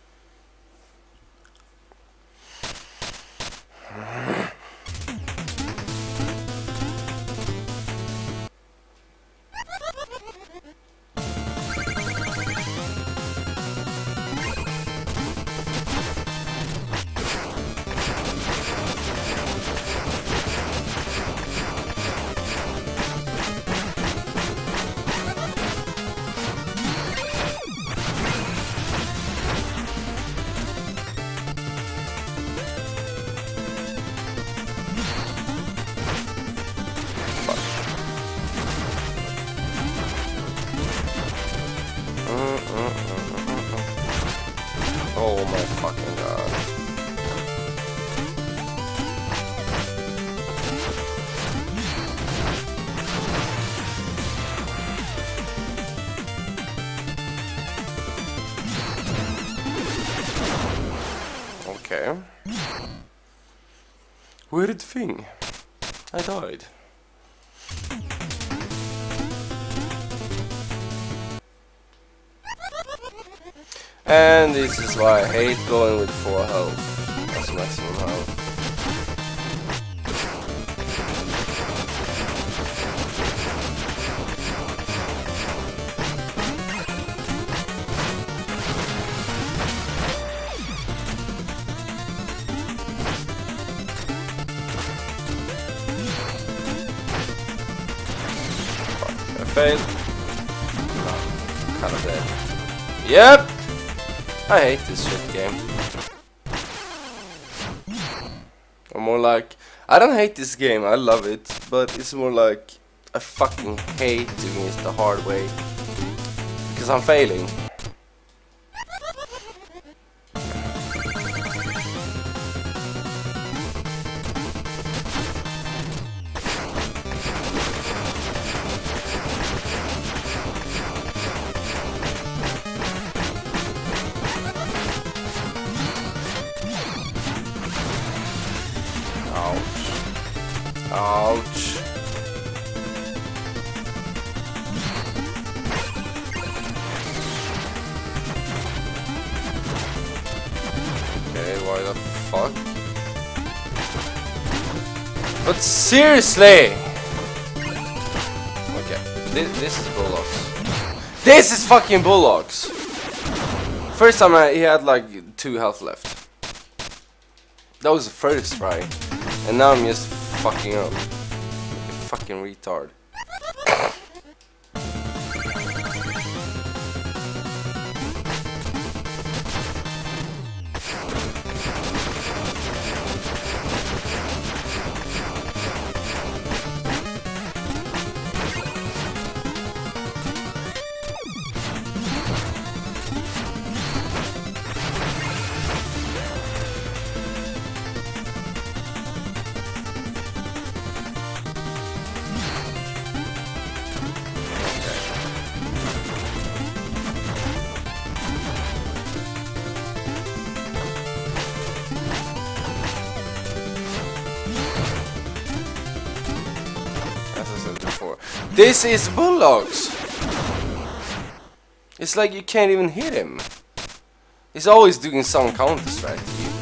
Oh my fucking god. Okay. Weird thing. I died. And this is why I hate going with 4 health as maximum health. I failed. No, kinda dead. Yep! I hate this shit game. Or more like, I don't hate this game, I love it, but it's more like I fucking hate doing it the hard way because I'm failing. Ouch. Okay, why the fuck? But seriously! Okay, this is Bullocks. This is fucking Bullocks! First time he had like 2 health left. That was the first try. And now I'm just fucking up. You fucking retard. This is Bullocks! It's like you can't even hit him. He's always doing some counter strike to you.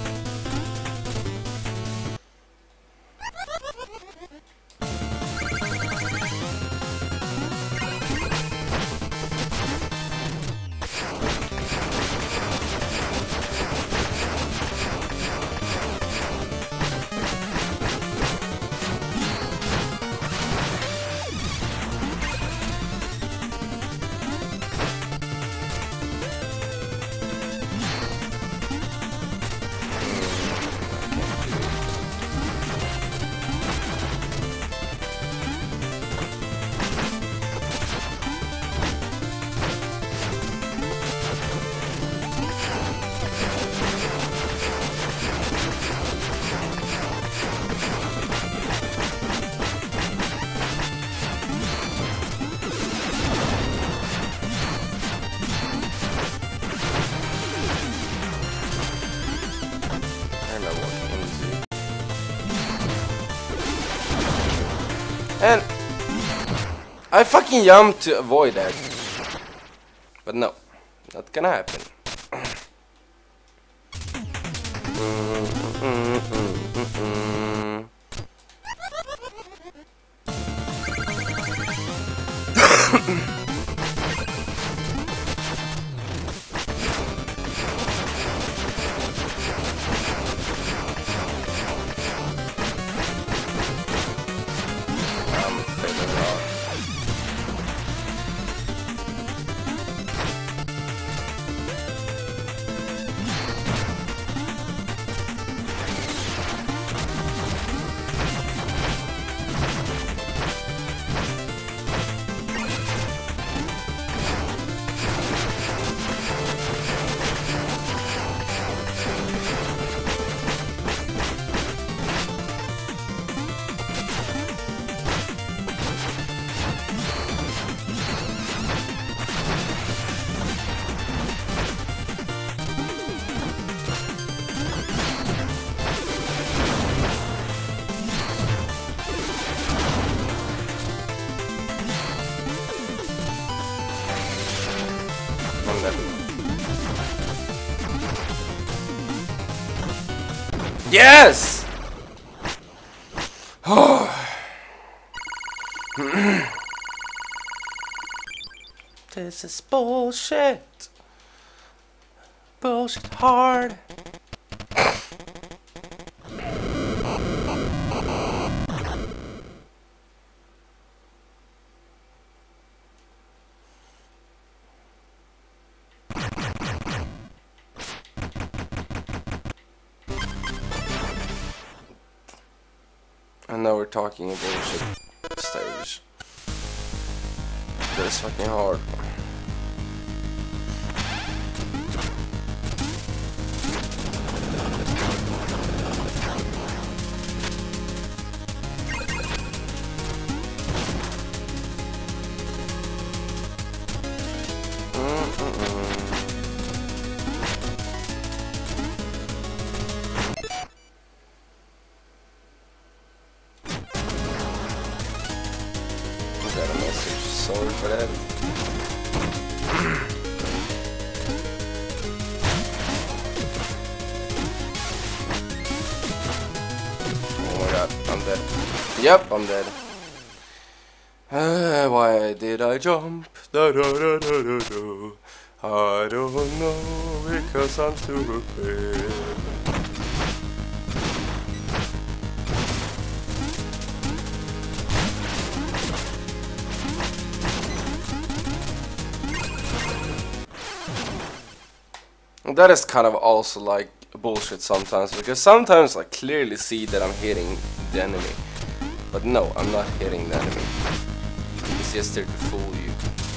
And I fucking jumped to avoid that. But no. That can happen. Yes! This is bullshit. Bullshit hard. I know we're talking a bullshit stage. But it's fucking hard. Got a message. Sorry for that. Oh my god, I'm dead. Yep, I'm dead. Why did I jump? Da, da, da, da, da, da. I don't know, because I'm stupid. That is kind of also like bullshit sometimes, because sometimes I clearly see that I'm hitting the enemy, but no, I'm not hitting the enemy. It's just there to fool you.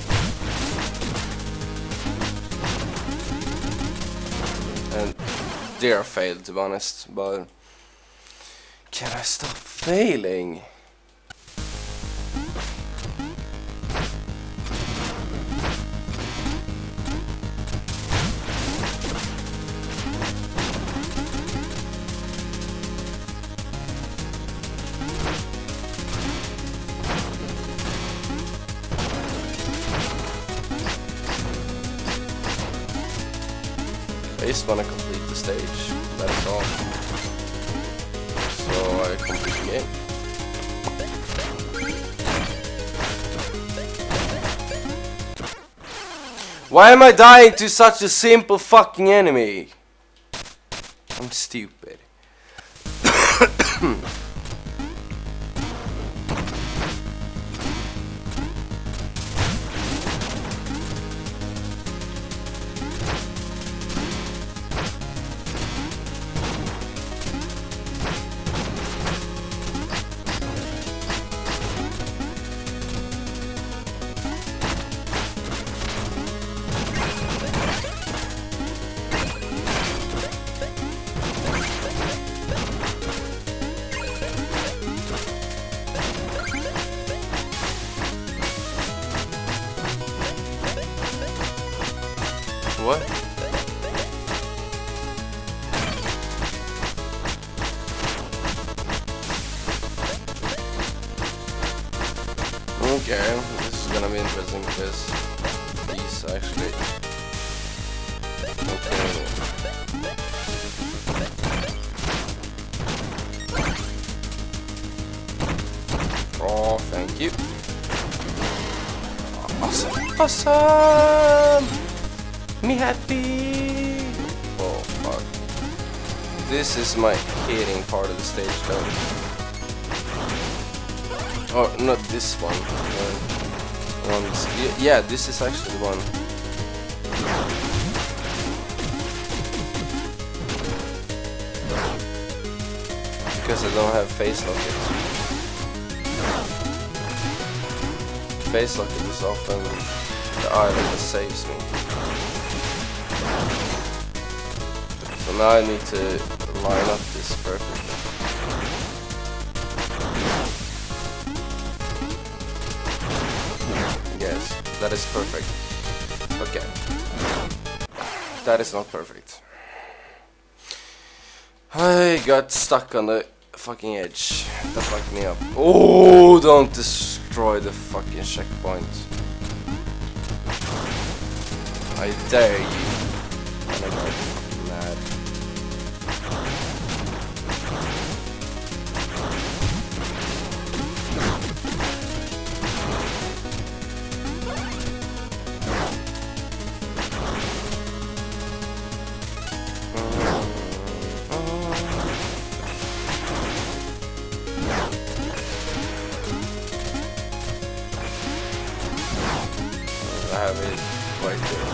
And dare failed, to be honest, but can I stop failing? I just want to complete the stage, that's all. So I complete the game. Why am I dying to such a simple fucking enemy? I'm stupid. What? Okay, this is gonna be interesting because these actually Okay. Oh, thank you. Awesome. Awesome! Me happy! Oh, fuck. This is my hating part of the stage, though. Oh, not this one. Yeah, this is actually the one. Because I don't have face locket. Face locket is often the item that saves me. So now I need to line up this perfectly. Yes, that is perfect. Okay. That is not perfect. I got stuck on the fucking edge. That fucked me up. Oh, don't destroy the fucking checkpoint. I dare you. And I got mad. I have it right there.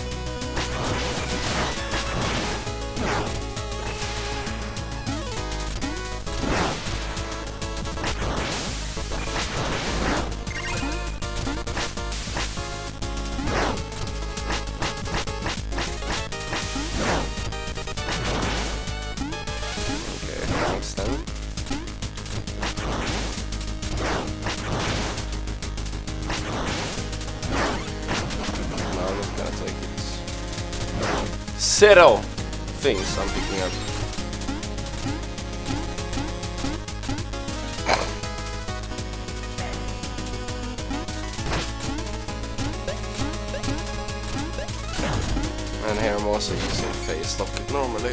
Okay, thanks then. Zero things I'm picking up. And here I'm also using face locket normally.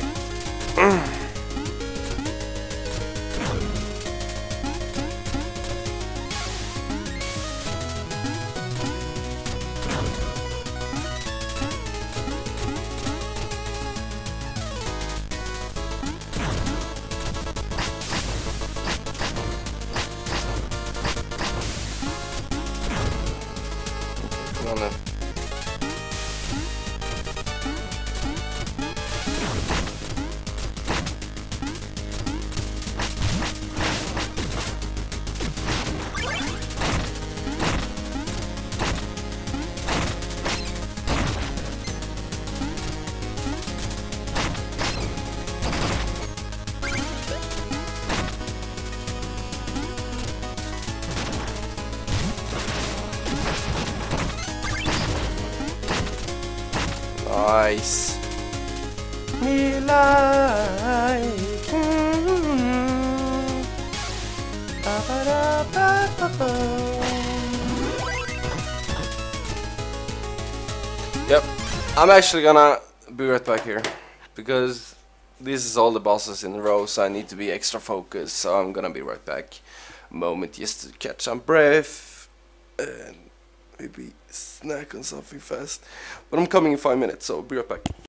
Nice. Me like. Yep, I'm actually gonna be right back here because this is all the bosses in a row, so I need to be extra focused. So I'm gonna be right back a moment just to catch some breath and maybe snack on something fast. But I'm coming in 5 minutes, so be right back.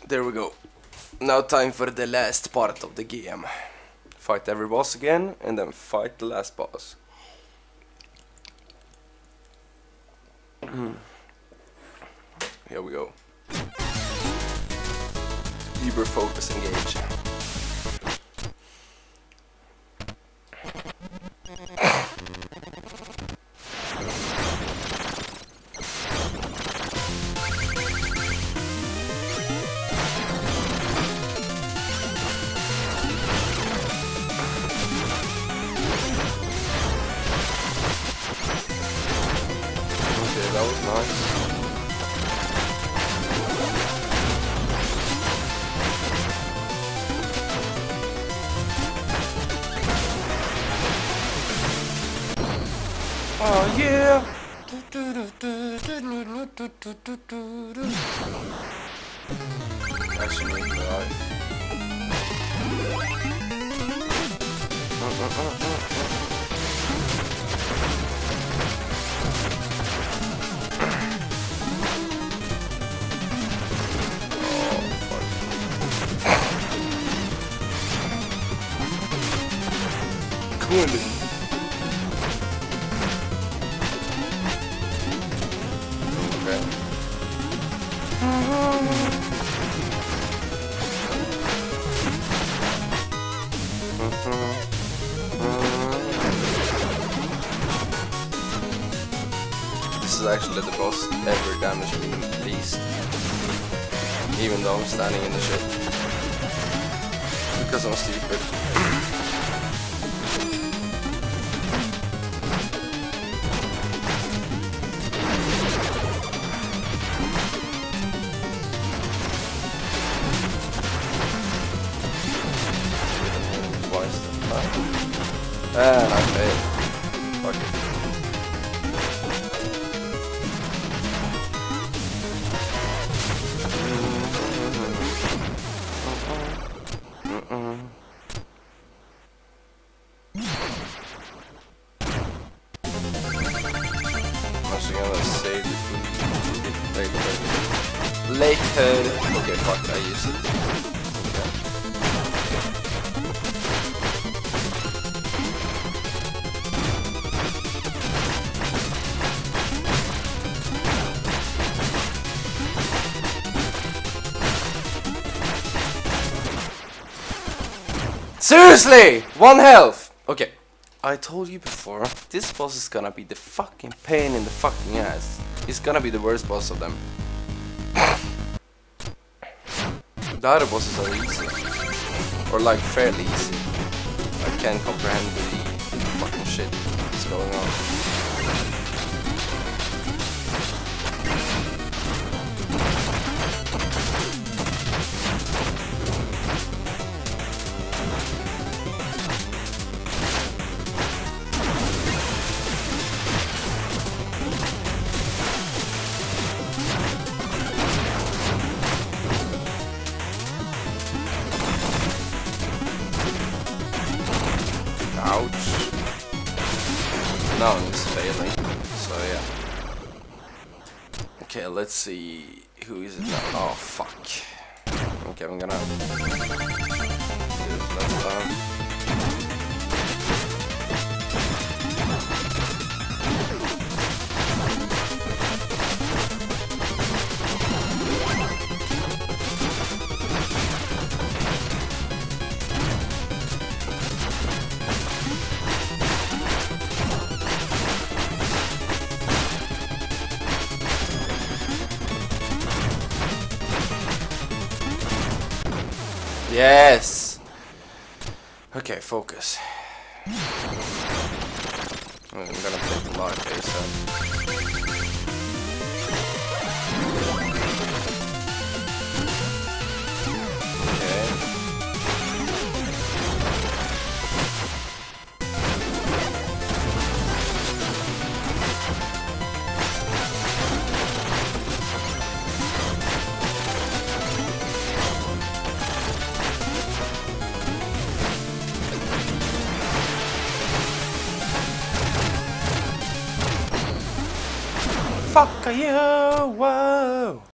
There we go. Now time for the last part of the game. Fight every boss again and then fight the last boss. Here we go. Uber focus engage. Okay, that was nice. Oh yeah! Actually make me alive. Come on, this is actually the boss ever damaged me the least, even though I'm standing in the shit, because I'm stupid. And I failed. Fuck it. I'm actually gonna save the food later. Okay, fuck, I used it. Seriously! 1 health! Okay, I told you before, this boss is gonna be the fucking pain in the fucking ass. He's gonna be the worst boss of them. The other bosses are easy. Or like fairly easy. I can't comprehend the fucking shit that's going on. Ouch. Now he's failing, so yeah. Okay, let's see, who is it now? Oh fuck. Okay, I'm gonna do this last time. Yes! Okay, focus. I'm gonna take the live face out. Fuck you, whoa.